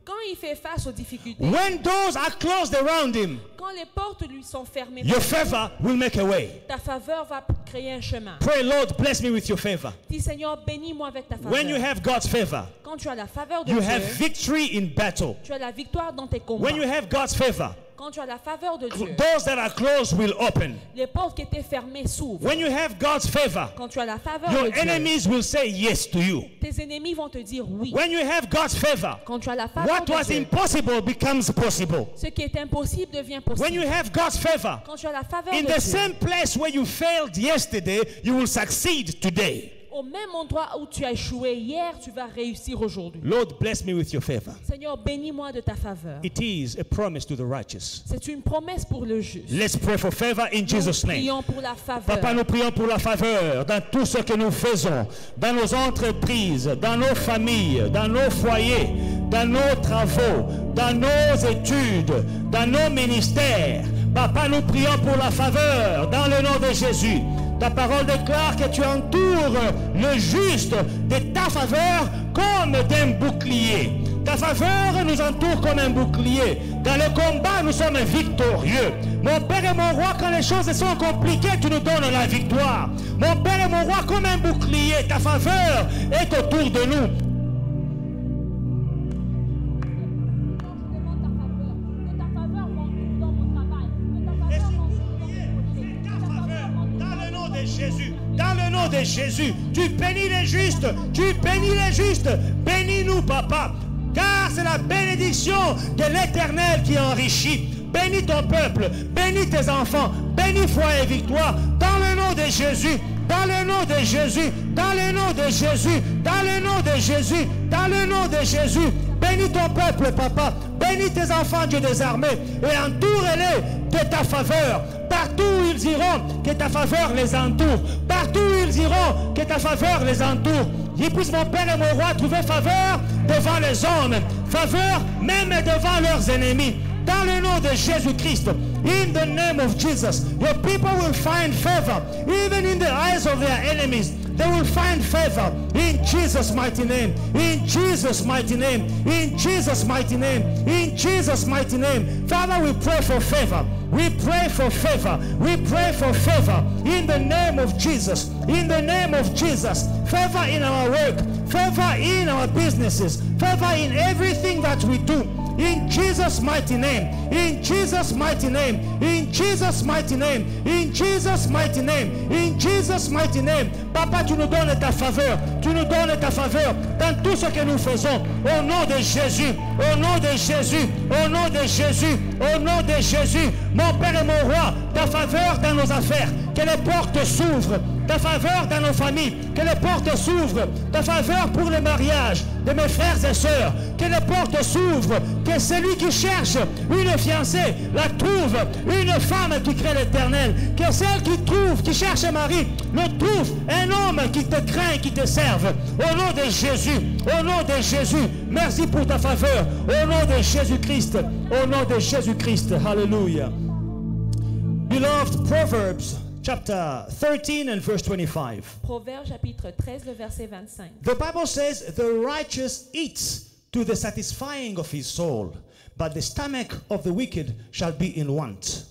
Quand il fait face aux difficultés, when doors are closed around him, quand les portes lui sont fermées, your favor will make a way. ta faveur va créer un chemin. Pray, Lord, bless me with your favor. Dis Seigneur, bénis-moi avec ta faveur. When you have God's favor, Quand tu as la faveur de you Dieu, have victory in battle. tu as la victoire dans tes combats. When you have God's favor, Quand tu as la faveur de Dieu, doors that are closed will open. les portes qui étaient fermées s'ouvrent. When you have God's favor, Quand tu as la faveur your de Dieu, enemies will say yes to you. tes ennemis vont te dire oui. When you have God's favor, Quand tu as la faveur what de was Dieu, impossible becomes possible. ce qui est impossible devient When you possible. have God's favor, Quand tu as la faveur in de the Dieu, same place where you failed yesterday, you will succeed today. au même endroit où tu as échoué hier, tu vas réussir aujourd'hui. Lord, bless me with your favor. Seigneur, bénis-moi de ta faveur. It is a promise to the righteous. C'est une promesse pour le juste. Let's pray for favor in Nous Jesus' name. prions pour la faveur. Papa, nous prions pour la faveur dans tout ce que nous faisons, dans nos entreprises, dans nos familles, dans nos foyers, dans nos travaux, dans nos études, dans nos ministères. Papa, nous prions pour la faveur dans le nom de Jésus. Ta parole déclare que tu entoures le juste de ta faveur comme d'un bouclier. Ta faveur nous entoure comme un bouclier. Dans le combat, nous sommes victorieux. Mon Père et mon Roi, quand les choses sont compliquées, tu nous donnes la victoire. Mon Père et mon Roi, comme un bouclier, ta faveur est autour de nous. Jésus, dans le nom de Jésus, tu bénis les justes, bénis-nous, Papa, car c'est la bénédiction de l'Éternel qui enrichit. Bénis ton peuple, bénis tes enfants, bénis foi et victoire, dans le nom de Jésus, dans le nom de Jésus, dans le nom de Jésus, dans le nom de Jésus, dans le nom de Jésus. Bénis ton peuple, Papa, bénis tes enfants, Dieu des armées, et entoure-les de ta faveur. Partout où ils iront, que ta faveur les entoure. Partout où ils iront, que ta faveur les entoure. Qu'ils puissent, mon Père et mon Roi, trouver faveur devant les hommes, faveur même devant leurs ennemis. Dans le nom de Jésus-Christ, in the name of Jesus, your people will find favor, even in the eyes of their enemies. They will find favor in Jesus' mighty name, in Jesus' mighty name, in Jesus' mighty name, in Jesus' mighty name. Father, we pray for favor. We pray for favor. We pray for favor in the name of Jesus. In the name of Jesus. Favor in our work, favor in our businesses, favor in everything that we do. In Jesus' mighty name, in Jesus' mighty name, in Jesus' mighty name, in Jesus' mighty name, in Jesus' mighty name. Papa, tu nous donnes ta faveur, tu nous donnes ta faveur dans tout ce que nous faisons. Au nom de Jésus, au nom de Jésus, au nom de Jésus, au nom de Jésus. Mon Père et mon Roi, ta faveur dans nos affaires, que les portes s'ouvrent. Ta faveur dans nos familles, que les portes s'ouvrent. Ta faveur pour le mariage de mes frères et sœurs, que les portes s'ouvrent. Que celui qui cherche une fiancée la trouve, une femme qui crée l'Éternel. Que celle qui cherche un mari, le trouve un homme qui te craint, qui te serve. Au nom de Jésus, au nom de Jésus, merci pour ta faveur. Au nom de Jésus-Christ, au nom de Jésus-Christ. Hallelujah. Beloved, Proverbs chapter 13 and verse 25. Proverbe chapitre 13, le verset 25. The Bible says, the righteous eats to the satisfying of his soul, but the stomach of the wicked shall be in want.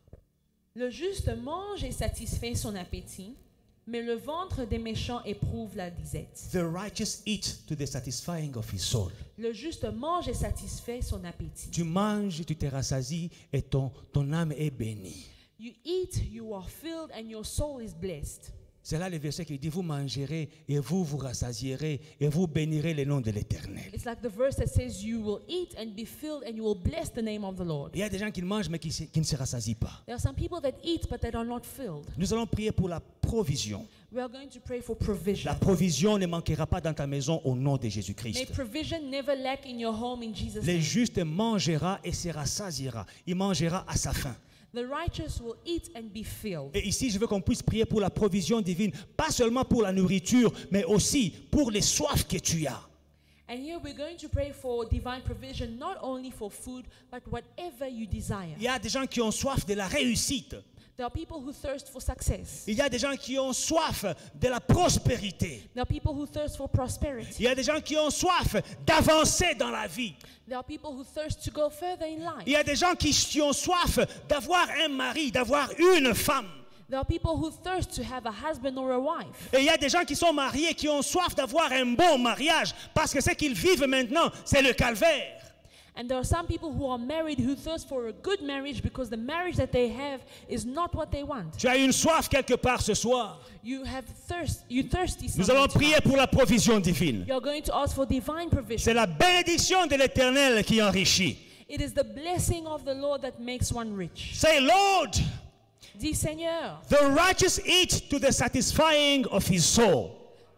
Le juste mange et satisfait son appétit, mais le ventre des méchants éprouve la disette. The righteous eat to the satisfying of his soul. Le juste mange et satisfait son appétit. Tu manges, tu te rassasies et ton âme est bénie. You eat, you are filled, and your soul is blessed. C'est là le verset qui dit, vous mangerez et vous vous rassasierez et vous bénirez le nom de l'Éternel. It's like the verse that says you will eat and be filled and you will bless the name of the Lord. Il y a des gens qui mangent mais qui ne se rassasient pas. There are some people that eat but that are not filled. Nous allons prier pour la provision. We are going to pray for provision. La provision ne manquera pas dans ta maison au nom de May Jésus-Christ. provision never lack in your home in Jesus' Le name. juste mangera et se rassasiera. Il mangera à sa faim. The righteous will eat and be filled. Et ici, je veux qu'on puisse prier pour la provision divine, pas seulement pour la nourriture, mais aussi pour les soifs que tu as. And here we're going to pray for divine provision, not only for food, but whatever you desire. Il y a des gens qui ont soif de la réussite. There are people who thirst for success. Il y a des gens qui ont soif de la prospérité. There are people who thirst for prosperity. Il y a des gens qui ont soif d'avancer dans la vie. There are people who thirst to go further in life. Il y a des gens qui ont soif d'avoir un mari, d'avoir une femme. There are people who thirst to have a husband or a wife. Et il y a des gens qui sont mariés, qui ont soif d'avoir un bon mariage, parce que ce qu'ils vivent maintenant, c'est le calvaire. And there are some people who are married who thirst for a good marriage because the marriage that they have is not what they want. Tu as une soif quelque part ce soir. You have thirst. You thirsty. Nous allons prier pour la provision divine. You're going to ask for divine provision. C'est la bénédiction de l'Éternel qui enrichit. It is the blessing of the Lord that makes one rich. Say, Lord, Dis Seigneur, the righteous eat to the satisfying of his soul.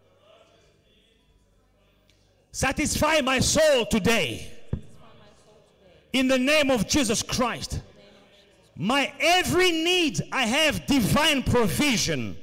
Satisfy my soul today. In the name of Jesus Christ. My every need, I have divine provision.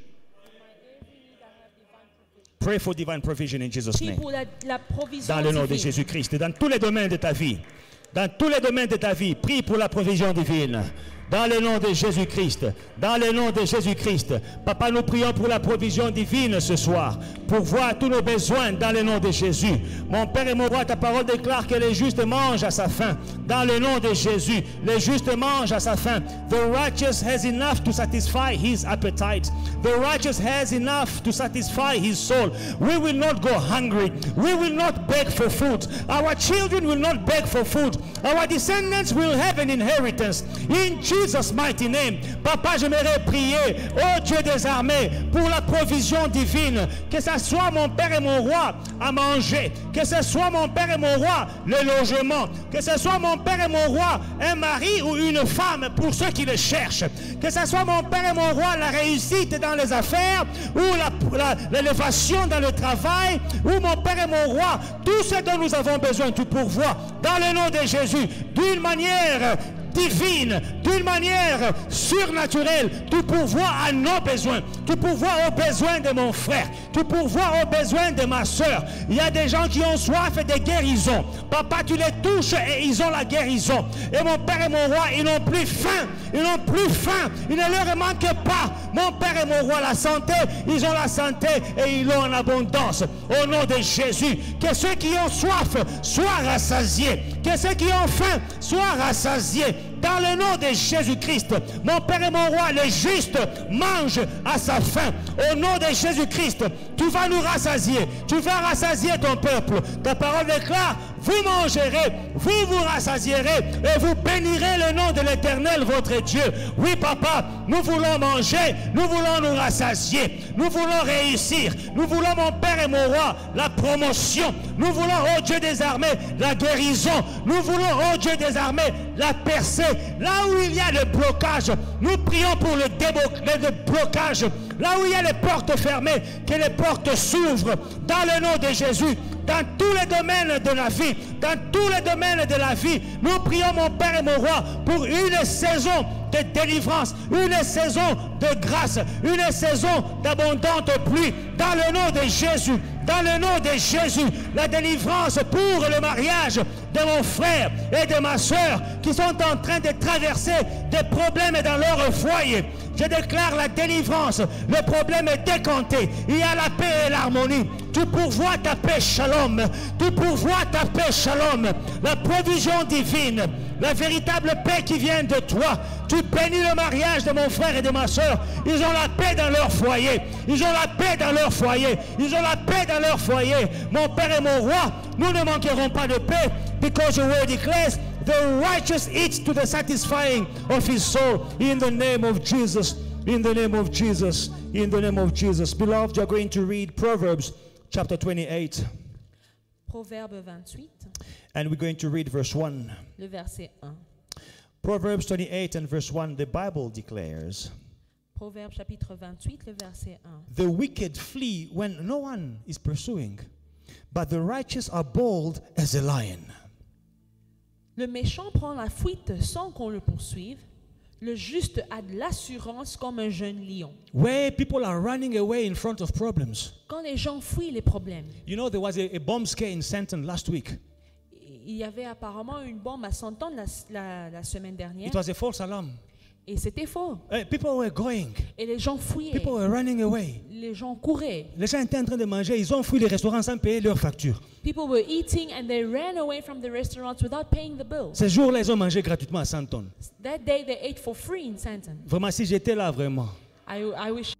Pray for divine provision in Jesus' prie name. pour la provision Dans le nom de divine. Jésus-Christ. Dans tous les domaines de ta vie. Dans tous les domaines de ta vie. Prie pour la provision divine. Dans le nom de Jésus-Christ. Dans le nom de Jésus-Christ. Papa, nous prions pour la provision divine ce soir. Pour voir tous nos besoins dans le nom de Jésus. Mon Père et mon roi, ta parole déclare que le juste mange à sa faim. Dans le nom de Jésus. Le juste mange à sa faim. The righteous has enough to satisfy his appetite. The righteous has enough to satisfy his soul. We will not go hungry. We will not beg for food. Our children will not beg for food. Our descendants will have an inheritance. In Jesus' mighty name. Papa, j'aimerais prier, oh Dieu des armées, pour la provision divine. Que ce soit mon Père et mon roi à manger. Que ce soit mon Père et mon roi le logement. Que ce soit mon Père et mon roi un mari ou une femme pour ceux qui le cherchent. Que ce soit mon Père et mon roi la réussite dans les affaires ou l'élévation dans le travail. Ou mon Père et mon roi tout ce dont nous avons besoin, tu pourvois dans le nom de Jésus d'une manière divine, d'une manière surnaturelle. Tu pourvois à nos besoins. Tu pourvois aux besoins de mon frère. Tu pourvois aux besoins de ma soeur. Il y a des gens qui ont soif de guérison. Papa, tu les touches et ils ont la guérison. Et mon Père et mon roi, ils n'ont plus faim. Ils n'ont plus faim. Il ne leur manque pas. Mon Père et mon roi, la santé, ils ont la santé et ils l'ont en abondance. Au nom de Jésus, que ceux qui ont soif soient rassasiés. Que ceux qui ont faim soient rassasiés. Dans le nom de Jésus-Christ, mon Père et mon roi, le juste mange à sa faim. Au nom de Jésus-Christ, tu vas nous rassasier. Tu vas rassasier ton peuple. Ta parole déclare, vous mangerez, vous vous rassasierez et vous bénirez le nom de l'Éternel, votre Dieu. Oui, papa, nous voulons manger, nous voulons nous rassasier, nous voulons réussir. Nous voulons, mon Père et mon roi, la promotion. Nous voulons, oh Dieu des armées, la guérison. Nous voulons, oh Dieu des armées, la percée. Là où il y a le blocage, nous prions pour le blocage. Là où il y a les portes fermées, que les portes s'ouvrent dans le nom de Jésus. Dans tous les domaines de la vie, dans tous les domaines de la vie, nous prions, mon Père et mon roi, pour une saison de délivrance, une saison de grâce, une saison d'abondante pluie, dans le nom de Jésus, dans le nom de Jésus, la délivrance pour le mariage de mon frère et de ma soeur qui sont en train de traverser des problèmes dans leur foyer. Je déclare la délivrance, le problème est décanté, il y a la paix et l'harmonie. Tu pourvois ta paix, shalom, tu pourvois ta paix, shalom, la provision divine, la véritable paix qui vient de toi. Tu bénis le mariage de mon frère et de ma soeur. Ils ont la paix dans leur foyer. Ils ont la paix dans leur foyer. Ils ont la paix dans leur foyer. Mon Père et mon roi, nous ne manquerons pas de paix because your word declares the righteous eats to the satisfying of his soul. In the name of Jesus. In the name of Jesus. In the name of Jesus. Beloved, you're going to read Proverbs chapter 28. Proverbe 28, And we're going to read verse 1. le verset 1. Proverbs 28 and verse 1, the Bible declares, Proverbe chapitre 28, le verset 1. the wicked flee when no one is pursuing, but the righteous are bold as a lion. Le méchant prend la fuite sans qu'on le poursuive. Le juste a de l'assurance comme un jeune lion. Where people are running away in front of problems. Quand les gens fuient les problèmes. You know, there was a bomb scare in Santon last week. Il y avait apparemment une bombe à Santon la semaine dernière. It was a false alarm. Et c'était faux. People were going. Et les gens fouillaient. People were running away. Les gens couraient. Les gens étaient en train de manger. Ils ont fui les restaurants sans payer leurs factures. People were eating and they ran away from the restaurants without paying the bill. Ces jours-là, ils ont mangé gratuitement à 100 tonnes. That day they ate for free in Santon. Vraiment, si j'étais là, vraiment. I wish.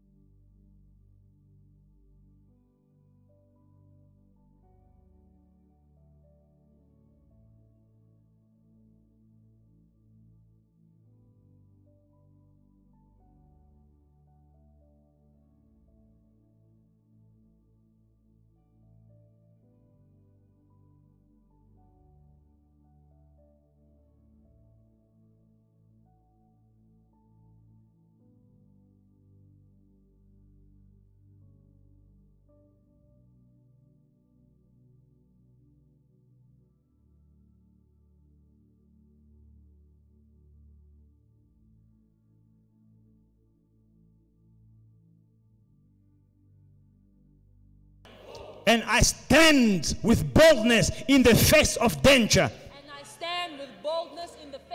And I stand with boldness in the face of danger. And I stand with boldness in the face.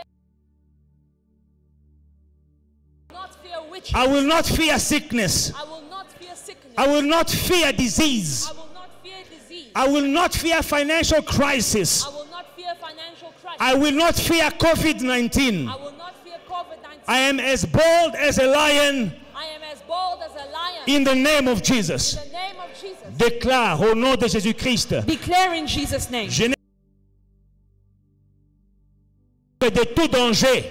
Not fear witches. I will not fear sickness. I will not fear sickness. I will not fear disease. I will not fear disease. I will not fear financial crisis. I will not fear financial crisis. I will not fear COVID-19. I will not fear COVID-19. I am as bold as a lion I am as bold as a lion. in the name of Jesus. In the name of Jesus. Déclare au nom de Jésus-Christ. Declare in Jesus' name. Je n'ai de tout danger.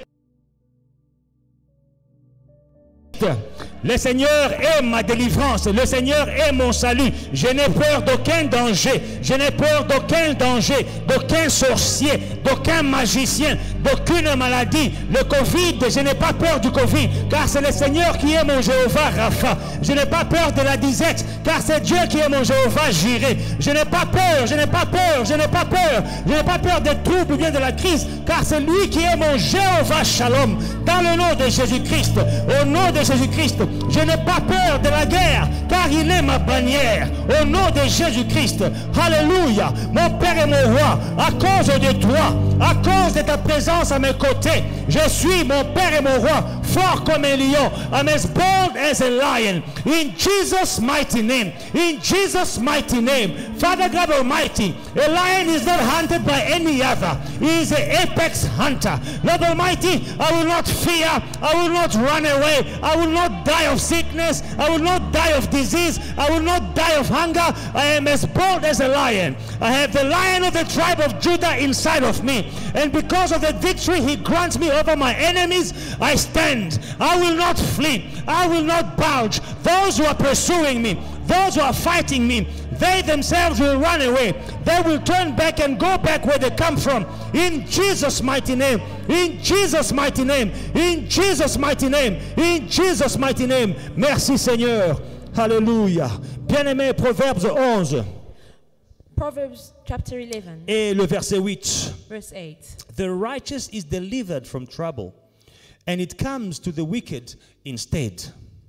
Le Seigneur est ma délivrance. Le Seigneur est mon salut. Je n'ai peur d'aucun danger. Je n'ai peur d'aucun danger, d'aucun sorcier, d'aucun magicien, d'aucune maladie. Le Covid, je n'ai pas peur du Covid, car c'est le Seigneur qui est mon Jéhovah Rapha. Je n'ai pas peur de la disette, car c'est Dieu qui est mon Jéhovah Jireh. Je n'ai pas peur, je n'ai pas peur, je n'ai pas peur. Je n'ai pas peur des troubles ou bien de la crise, car c'est lui qui est mon Jéhovah Shalom. Dans le nom de Jésus-Christ, au nom de Jésus-Christ, je n'ai pas peur de la guerre, car il est ma bannière. Au nom de Jésus-Christ, alléluia. Mon Père et mon Roi, à cause de toi, à cause de ta présence à mes côtés, je suis mon Père et mon Roi, fort comme un lion. I'm as bold as a lion. In Jesus' mighty name. In Jesus' mighty name. Father God Almighty, a lion is not hunted by any other. He is an apex hunter. Lord Almighty, I will not fear. I will not run away. I will not die of sickness. I will not die of disease. I will not die of hunger. I am as bold as a lion. I have the lion of the tribe of Judah inside of me. And because of the victory he grants me over my enemies, I stand. I will not flee. I will not budge. Those who are pursuing me, those who are fighting me, they themselves will run away. They will turn back and go back where they come from. In Jesus' mighty name. In Jesus' mighty name. In Jesus' mighty name. In Jesus' mighty name. Merci Seigneur. Alléluia. Bien-aimé, Proverbes 11. Proverbs chapter 11, Et le verset 8. verse 8. The righteous is delivered from trouble, and it comes to the wicked instead.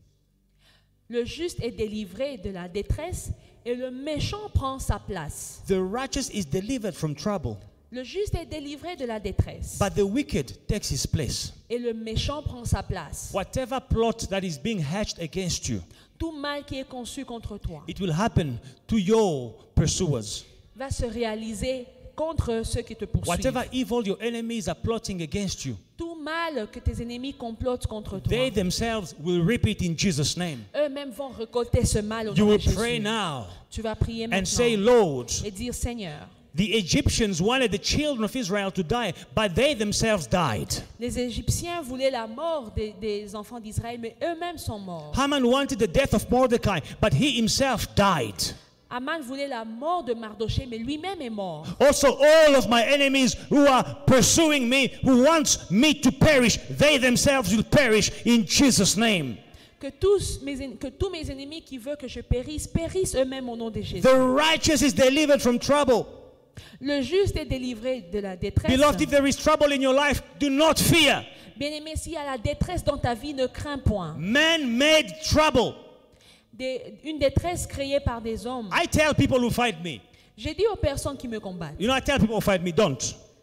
Le juste est délivré de la détresse et le méchant prend sa place. The righteous is delivered from trouble, Le juste est délivré de la détresse but the wicked takes his place. et le méchant prend sa place. Whatever plot that is being hatched against you, Tout mal qui est conçu contre toi it will happen to your pursuers. va se réaliser contre ceux qui te Whatever poursuivent. evil your enemies are plotting against you, Tout mal que tes ennemis complotent contre toi, they themselves will reap it in Jesus' name. eux-mêmes vont récolter ce mal au You nom de will pray Jésus. now Tu vas prier and say, maintenant Lord, et dire, Seigneur, the Egyptians wanted the children of Israel to die, but they themselves died. les Égyptiens voulaient la mort des enfants d'Israël, mais eux-mêmes sont morts. Haman wanted the death of Mordecai, but he himself died. Aman voulait la mort de Mardoché, mais lui-même est mort. Also, all of my enemies who are pursuing me, who want me to perish, they themselves will perish in Jesus' name. Que tous mes ennemis qui veulent que je périsse, périssent eux-mêmes au nom de Jésus. The righteous is delivered from trouble. Le juste est délivré de la détresse. Beloved, if there is trouble in your life, do not fear. Bien-aimé, s'il y a la détresse dans ta vie, ne crains point. Man-made trouble. Une détresse créée par des hommes. I tell people who fight me, J'ai dit aux personnes qui me combattent, I tell people who fight me, don't.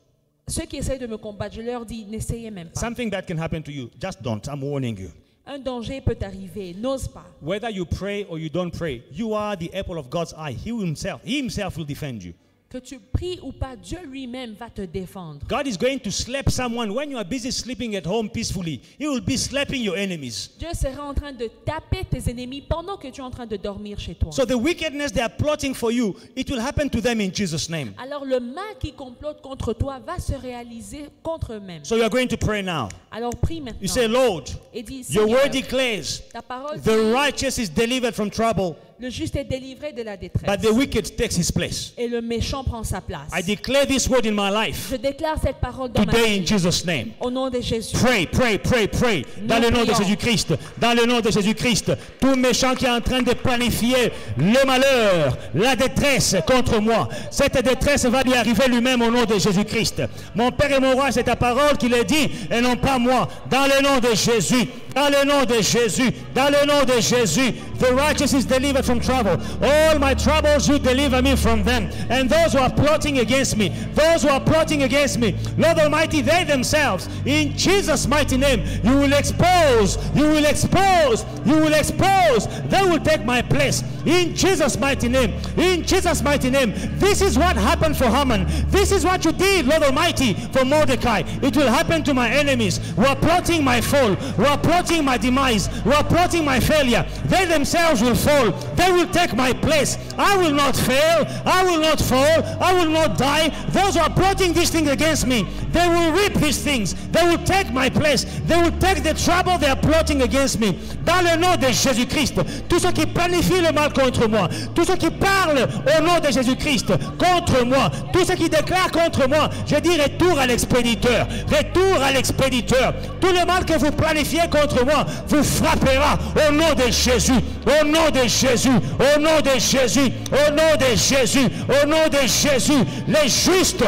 Ceux qui essayent de me combattre, je leur dis, n'essayez même pas. Something bad can happen to you. Just don't. I'm warning you. Un danger peut arriver, n'ose pas. Whether you pray or you don't pray, you are the apple of God's eye. He himself will defend you. Que tu pries ou pas, Dieu lui-même va te défendre. God is going to slap someone when you are busy sleeping at home peacefully. He will be slapping your enemies. Dieu sera en train de taper tes ennemis pendant que tu es en train de dormir chez toi. So the wickedness they are plotting for you, it will happen to them in Jesus' name. Alors le mal qui complote contre toi va se réaliser contre eux-mêmes. So you are going to pray now. Alors prie maintenant. You say, Lord, Et dis, your Seigneur, word declares ta parole the dit, righteous is delivered from trouble, le juste est délivré de la détresse. but the wicked takes his place. Et le méchant prend sa place. I declare this word in my life Je déclare cette parole dans ma today in vie. Jesus' name. Au nom de Jésus. Pray, pray, pray, pray. Dans le nom de prions. Jésus-Christ. Dans le nom de Jésus-Christ. Tout méchant qui est en train de planifier le malheur, la détresse contre moi. Cette détresse va lui arriver lui-même au nom de Jésus-Christ. Mon Père et mon Roi, c'est ta parole qui le dit et non pas moi. Dans le nom de Jésus. Dans le nom de Jésus. Dans le nom de Jésus. The righteous is delivered from trouble. All my troubles, you deliver me from them. And those who are plotting against me, those who are plotting against me, Lord Almighty, they themselves, in Jesus' mighty name, you will expose, you will expose, you will expose. They will take my place. In Jesus' mighty name, in Jesus' mighty name. This is what happened for Haman. This is what you did, Lord Almighty, for Mordecai. It will happen to my enemies who are plotting my fall, who are plotting my demise, who are plotting my failure. They themselves will fall. They will take my place. I will not fail. I will not fall. I will not die. Those who are plotting these things against me, they will reap these things. They will take my place. They will take the trouble they are plotting against me. Dans le nom de Jésus-Christ, tous ceux qui planifient le mal contre moi, tous ceux qui parlent au nom de Jésus-Christ contre moi, tous ceux qui déclarent contre moi, je dis retour à l'expéditeur. Retour à l'expéditeur. Tout le mal que vous planifiez contre moi vous frappera au nom de Jésus. Au nom de Jésus. Au nom de Jésus. Au nom de Jésus. Au nom de Jésus. Les justes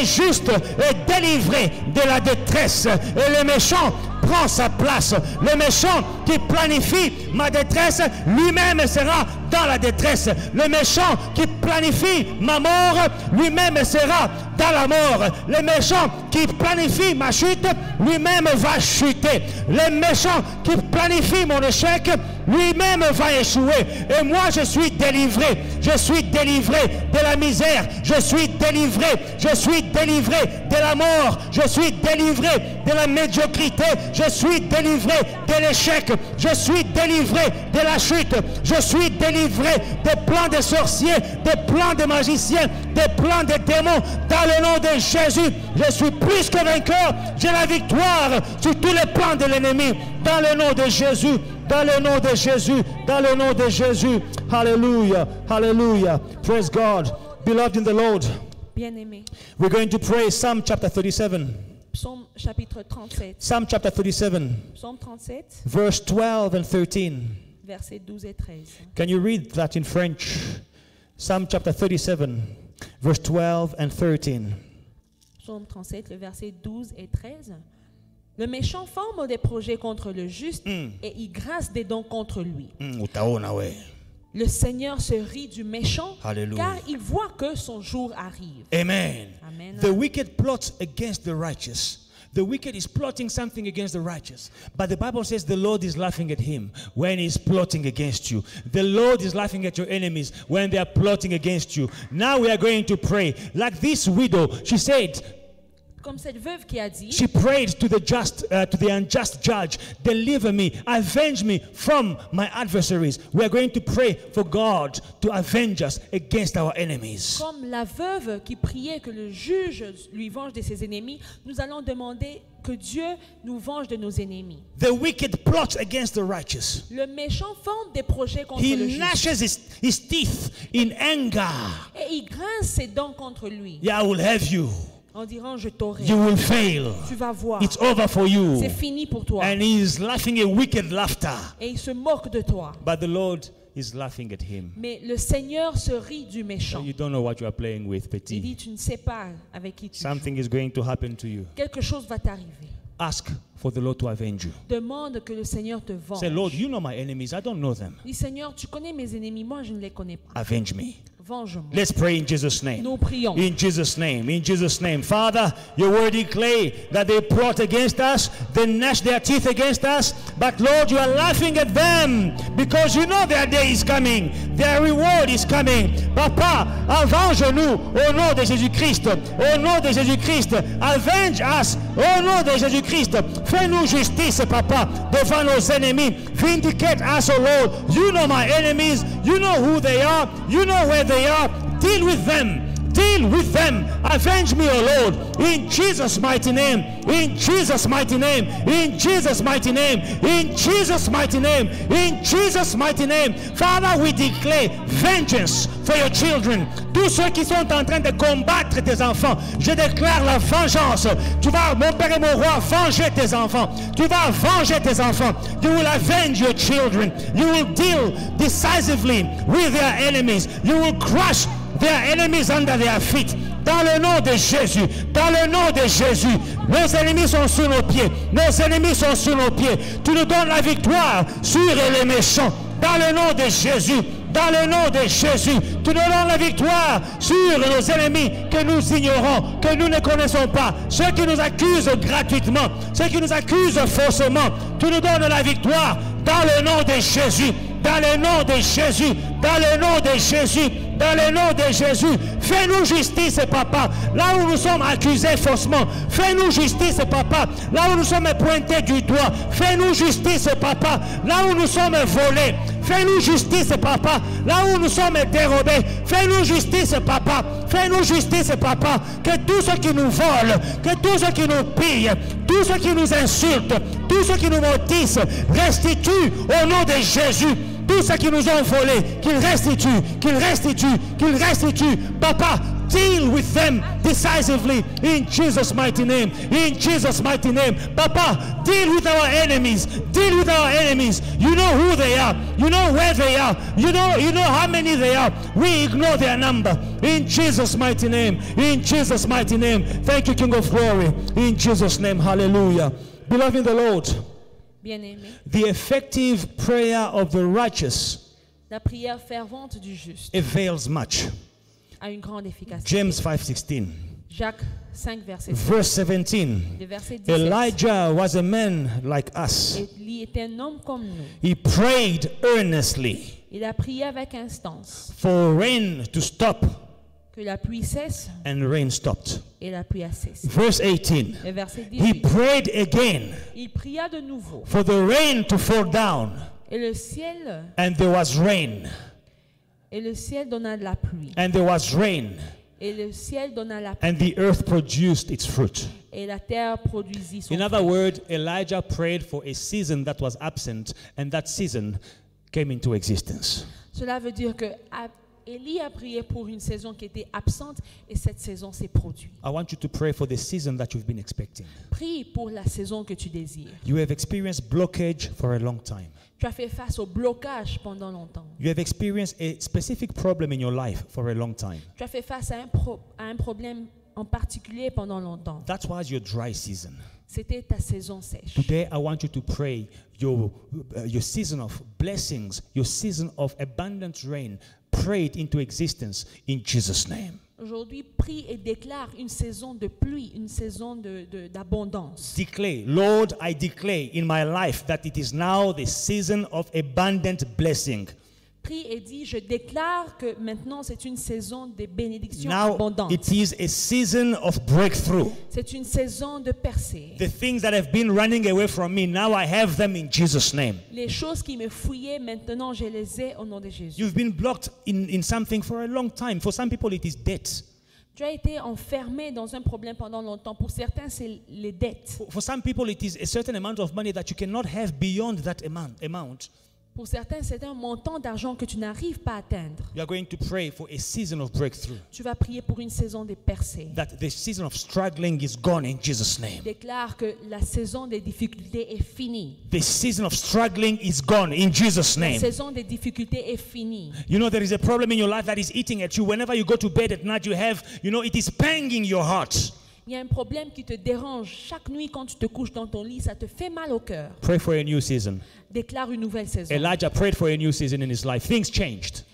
est délivré de la détresse et le méchant prend sa place. Le méchant qui planifie ma détresse lui-même sera dans la détresse. Le méchant qui planifie ma mort lui-même sera dans la mort. Le méchant qui planifie ma chute lui-même va chuter. Le méchant qui planifie mon échec lui-même va échouer. Et moi je suis délivré. Je suis délivré de la misère. Je suis délivré. Je suis délivré de la mort. Je suis délivré de la médiocrité. Je suis délivré de l'échec. Je suis délivré de la chute. Je suis délivré des plans des sorciers, des plans des magiciens, des plans des démons. Dans le nom de Jésus, je suis plus que vainqueur. J'ai la victoire sur tous les plans de l'ennemi. Dans le nom de Jésus. Dans le nom de Jésus. Dans le nom de Jésus. Hallelujah. Hallelujah. Praise God. Beloved in the Lord. Bien-aimé. We're going to pray Psalm chapter 37. Psaume chapitre 37. Psalm chapter 37, Psaume 37, verse 12 and 13. versets 12 et 13. Can you read that in French? Psalm chapter 37, verse 12 and 13. Psaume 37, le verset 12 et 13. Le méchant forme des projets contre le juste et il grasse des dons contre lui. Utaona we. Le Seigneur se rit du méchant Hallelujah. car il voit que son jour arrive. Amen. Amen. The wicked plots against the righteous. The wicked is plotting something against the righteous. But the Bible says the Lord is laughing at him when he's plotting against you. The Lord is laughing at your enemies when they are plotting against you. Now we are going to pray. Like this widow, she said, Comme cette veuve qui a dit, she prayed to the unjust judge, deliver me, avenge me from my adversaries. We are going to pray for God to avenge us against our enemies. comme la veuve qui priait que le juge lui venge de ses ennemis, nous allons demander que Dieu nous venge de nos ennemis. The wicked plots against the righteous. Le méchant forme des projets contre le He juste gnashes his teeth in anger. et il grince ses dents contre lui. Yeah, I will have you. En disant, je t'aurai. You will fail. Tu vas voir. It's over for you. C'est fini pour toi. And he is laughing a wicked laughter. Et il se moque de toi. But the Lord is laughing at him. Mais le Seigneur se rit du méchant. You don't know what you are playing with, Il dit, petit. tu ne sais pas avec qui tu joues. Something is going to happen to you. Quelque chose va t'arriver. Ask for the Lord to avenge you. Demande que le Seigneur te venge. Say, Lord, you know my enemies. I don't know them. Dis, Seigneur, tu connais mes ennemis, moi je ne les connais pas. Avenge me. Venge-moi. Let's pray in Jesus' name. Nous prions. In Jesus' name, in Jesus' name. Father, your word declare that they plot against us, they gnash their teeth against us, but Lord, you are laughing at them because you know their day is coming, their reward is coming. Papa, avenge-nous au nom de Jésus-Christ, au nom de Jésus-Christ. Avenge us au nom de Jésus-Christ. Fais-nous justice, Papa, devant nos ennemis. Vindicate us, O Lord. You know my enemies, you know who they are, you know where they are. Deal with them. Deal with them. Avenge me, O Lord. In Jesus' mighty name. In Jesus' mighty name. In Jesus' mighty name. In Jesus' mighty name. In Jesus' mighty name. Father, we declare vengeance for your children. Tous ceux qui sont en train de combattre tes enfants, je déclare la vengeance. Tu vas, mon Père et mon Roi, venger tes enfants. Tu vas venger tes enfants. You will avenge your children. You will deal decisively with their enemies. You will crush their enemies under their feet. Dans le nom de Jésus, dans le nom de Jésus, nos ennemis sont sous nos pieds. Nos ennemis sont sous nos pieds. Tu nous donnes la victoire sur les méchants. Dans le nom de Jésus, dans le nom de Jésus, tu nous donnes la victoire sur nos ennemis que nous ignorons, que nous ne connaissons pas. Ceux qui nous accusent gratuitement, ceux qui nous accusent faussement, tu nous donnes la victoire dans le nom de Jésus. Dans le nom de Jésus, dans le nom de Jésus, dans le nom de Jésus, fais-nous justice, Papa, là où nous sommes accusés faussement, fais-nous justice, Papa, là où nous sommes pointés du doigt, fais-nous justice, Papa, là où nous sommes volés, fais-nous justice, Papa, là où nous sommes dérobés, fais-nous justice, Papa, fais-nous justice, Papa, que tous ceux qui nous volent, que tous ceux qui nous pillent, tous ceux qui nous insultent, tous ceux qui nous maudissent, restituent au nom de Jésus. Tous ceux qui nous ont volés, qu'ils restituent, qu'ils restituent, qu'ils restituent. Papa, deal with them decisively in Jesus' mighty name. In Jesus' mighty name. Papa, deal with our enemies. Deal with our enemies. You know who they are. You know where they are. You know how many they are. We ignore their number. In Jesus' mighty name. In Jesus' mighty name. Thank you, King of Glory. In Jesus' name. Hallelujah. Beloved in the Lord. Bien-aimé, The effective prayer of the righteous la prière fervente du juste avails much. a une grande efficacité. James 5:16. Jacques 5, verset 7. Verse 17. Le verset 17. Elijah was a man like us. Il était un homme comme nous. He prayed earnestly Il a prié avec instance for rain to stop, que la pluie cesse and rain stopped. et la pluie a cessé. Verse 18. Le verset He 18. prayed again Il pria de nouveau for the rain to fall down, et le ciel and there was rain, donna de la pluie and there was rain, et le ciel donna la pluie and the earth produced its fruit. et la terre produisit son In other fruit. words, Elijah prayed for a season that was absent, and that season came into existence. Cela veut dire que Élie a prié pour une saison qui était absente et cette saison s'est produite. I want you to pray for the season that you've been expecting. Prie pour la saison que tu désires. You have experienced blockage for a long time. Tu as fait face au blocage pendant longtemps. You have experienced a specific problem in your life for a long time. Tu as fait face à un problème en particulier pendant longtemps. That was your dry season. C'était ta saison sèche. Today, I want you to pray your season of blessings, your season of abundant rain, pray it into existence in Jesus' name. Aujourd'hui, prie et déclare une saison de pluie, une saison d'abondance. Declare, Lord, I declare in my life that it is now the season of abundant blessing. Prie et dis, je déclare que maintenant c'est une saison de bénédictions Now abondantes. it is a season of breakthrough. C'est une saison de percée. The things that have been running away from me, now I have them in Jesus' name. Les choses qui me fouillaient, maintenant je les ai au nom de Jésus. You've been blocked in something for a long time. For some people, it is debt. Tu as été enfermé dans un problème pendant longtemps. Pour certains, c'est les dettes. For some people, it is a certain amount of money that you cannot have beyond that amount. Pour certains, c'est un montant d'argent que tu n'arrives pas à atteindre. You are going to pray for a season of breakthrough. Tu vas prier pour une saison de percée. That the season of struggling is gone in Jesus' name. Déclare que la saison des difficultés est finie. The season of struggling is gone in Jesus' La name. saison des difficultés est finie. You know, there is a problem in your life that is eating at you. Whenever you go to bed at night, it is panging your heart. Il y a un problème qui te dérange. Chaque nuit, quand tu te couches dans ton lit, ça te fait mal au cœur. Pray for a new season. Déclare une nouvelle saison. Elijah prayed for a new season in his life. Things changed.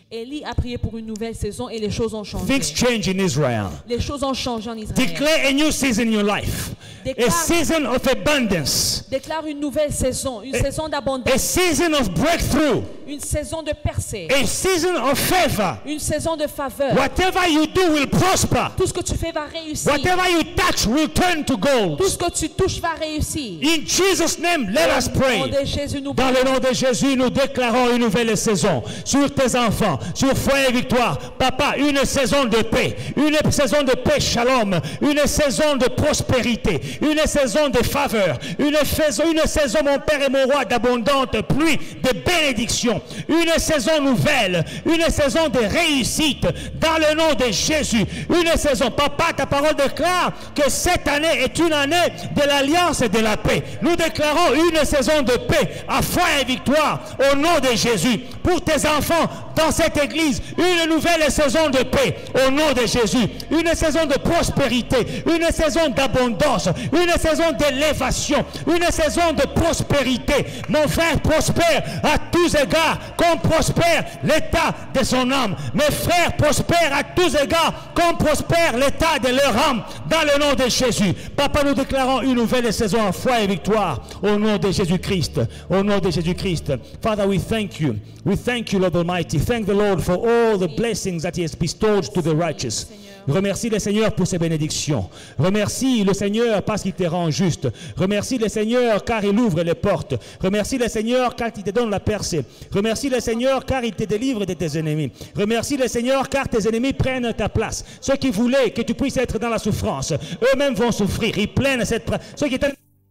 Élie a prié pour une nouvelle saison et les choses ont changé. Things change in Israel. Les choses ont changé en Israël. Declare a new season in your life. A season of abundance. Déclare une nouvelle saison, une saison A d'abondance, season of breakthrough. une saison de percée, A season of favor. une saison de faveur. Whatever you do will prosper. Tout ce que tu fais va réussir. Whatever you touch will turn to gold. Tout ce que tu touches va réussir. In Jesus' name, let us Au nom pray. de Jésus, nous Dans le prions. nom de Jésus, nous déclarons une nouvelle saison sur tes enfants, sur Foyer Victoire. Papa, une saison de paix, une saison de paix, shalom, une saison de prospérité, une saison de faveur, une saison, mon Père et mon Roi, d'abondante pluie, de bénédiction, une saison nouvelle, une saison de réussite, dans le nom de Jésus, une saison. Papa, ta parole déclare que cette année est une année de l'alliance et de la paix. Nous déclarons une saison de paix à Foyer Victoire au nom de Jésus. Pour tes enfants dans cette église, une nouvelle saison de paix au nom de Jésus. Une saison de prospérité, une saison d'abondance, une saison d'élévation, une saison de prospérité. Mon frère prospère à tous égards comme prospère l'état de son âme. Mes frères prospèrent à tous égards comme prospère l'état de leur âme dans le nom de Jésus. Papa, nous déclarons une nouvelle saison à foi et victoire au nom de Jésus-Christ. Au nom de Jésus-Christ. Father, we thank you. We thank you, Lord Almighty. Thank the Lord for all the blessings that He has bestowed to the righteous. Remercie le Seigneur pour ses bénédictions. Remercie le Seigneur parce qu'il te rend juste. Remercie le Seigneur car il ouvre les portes. Remercie le Seigneur car il te donne la percée. Remercie le Seigneur car il te délivre de tes ennemis. Remercie le Seigneur car tes ennemis prennent ta place. Ceux qui voulaient que tu puisses être dans la souffrance, eux-mêmes vont souffrir. Ils prennent cette place. Ceux qui étaient...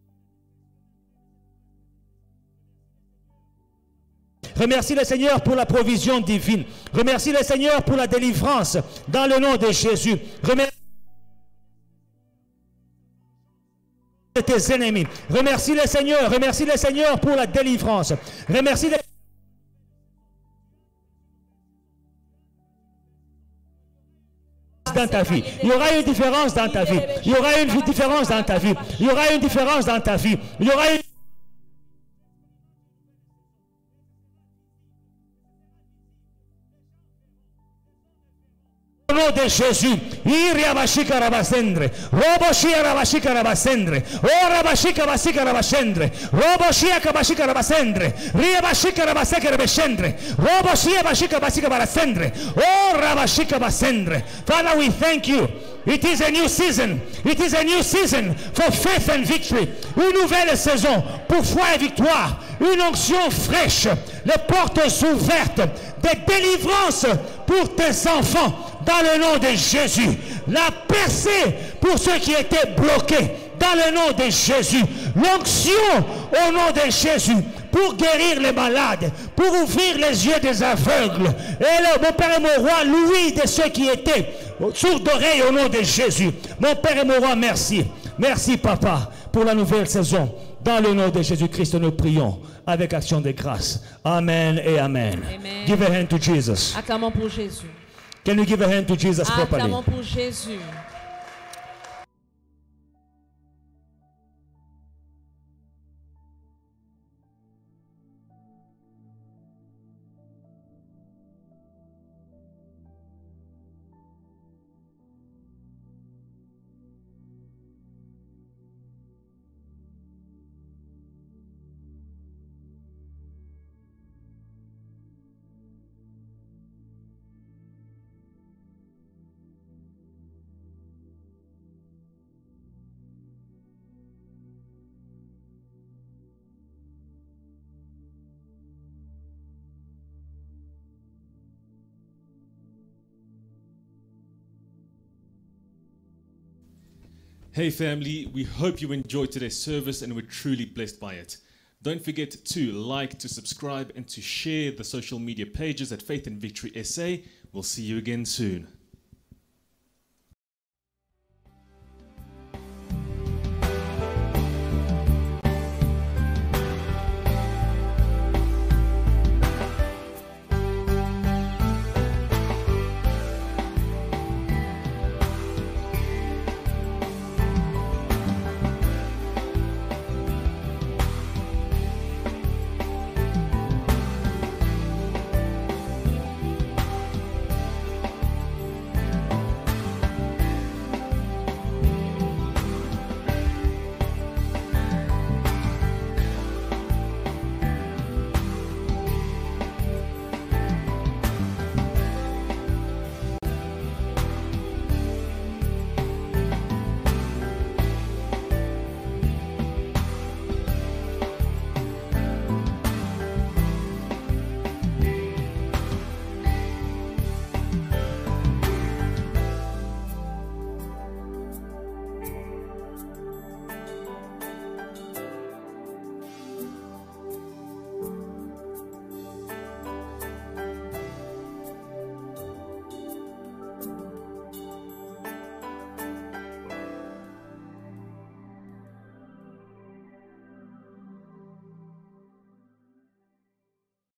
Remercie le Seigneur pour la provision divine. Remercie le Seigneur pour la délivrance dans le nom de Jésus. Remercie tes ennemis. Remercie le Seigneur pour la délivrance. Remercie le... dans ta vie. Il y aura une différence dans ta vie. Il y aura une différence dans ta vie. Il y aura une différence dans ta vie. Il y aura une... Au nom de Jésus, Iriabashika Rabasendre, Roboshia Rabashika Rabasendre, O Rabashika Basika Rabasendre, Roboshia Kabashika Rabasendre, Riabashika Rabaseka Rabasendre, Roboshia Bashika Basika Barasendre, O Rabashika Basendre. Father, we thank you. It is a new season. It is a new season for faith and victory. Une nouvelle saison pour foi et victoire. Une onction fraîche. Les portes ouvertes. Des délivrances pour tes enfants. Dans le nom de Jésus. La percée pour ceux qui étaient bloqués. Dans le nom de Jésus. L'onction au nom de Jésus. Pour guérir les malades. Pour ouvrir les yeux des aveugles. Et mon Père et mon Roi, l'ouïe de ceux qui étaient sourds d'oreille au nom de Jésus. Mon Père et mon Roi, merci. Merci, Papa, pour la nouvelle saison. Dans le nom de Jésus-Christ, nous prions avec action de grâce. Amen et Amen. Amen. Give a hand to Jesus. Acclamons pour Jésus. Can you give a hand to Jesus properly? Acclamons pour Jésus. Hey family, we hope you enjoyed today's service and were truly blessed by it. Don't forget to like, to subscribe and to share the social media pages at Faith and Victory SA. We'll see you again soon.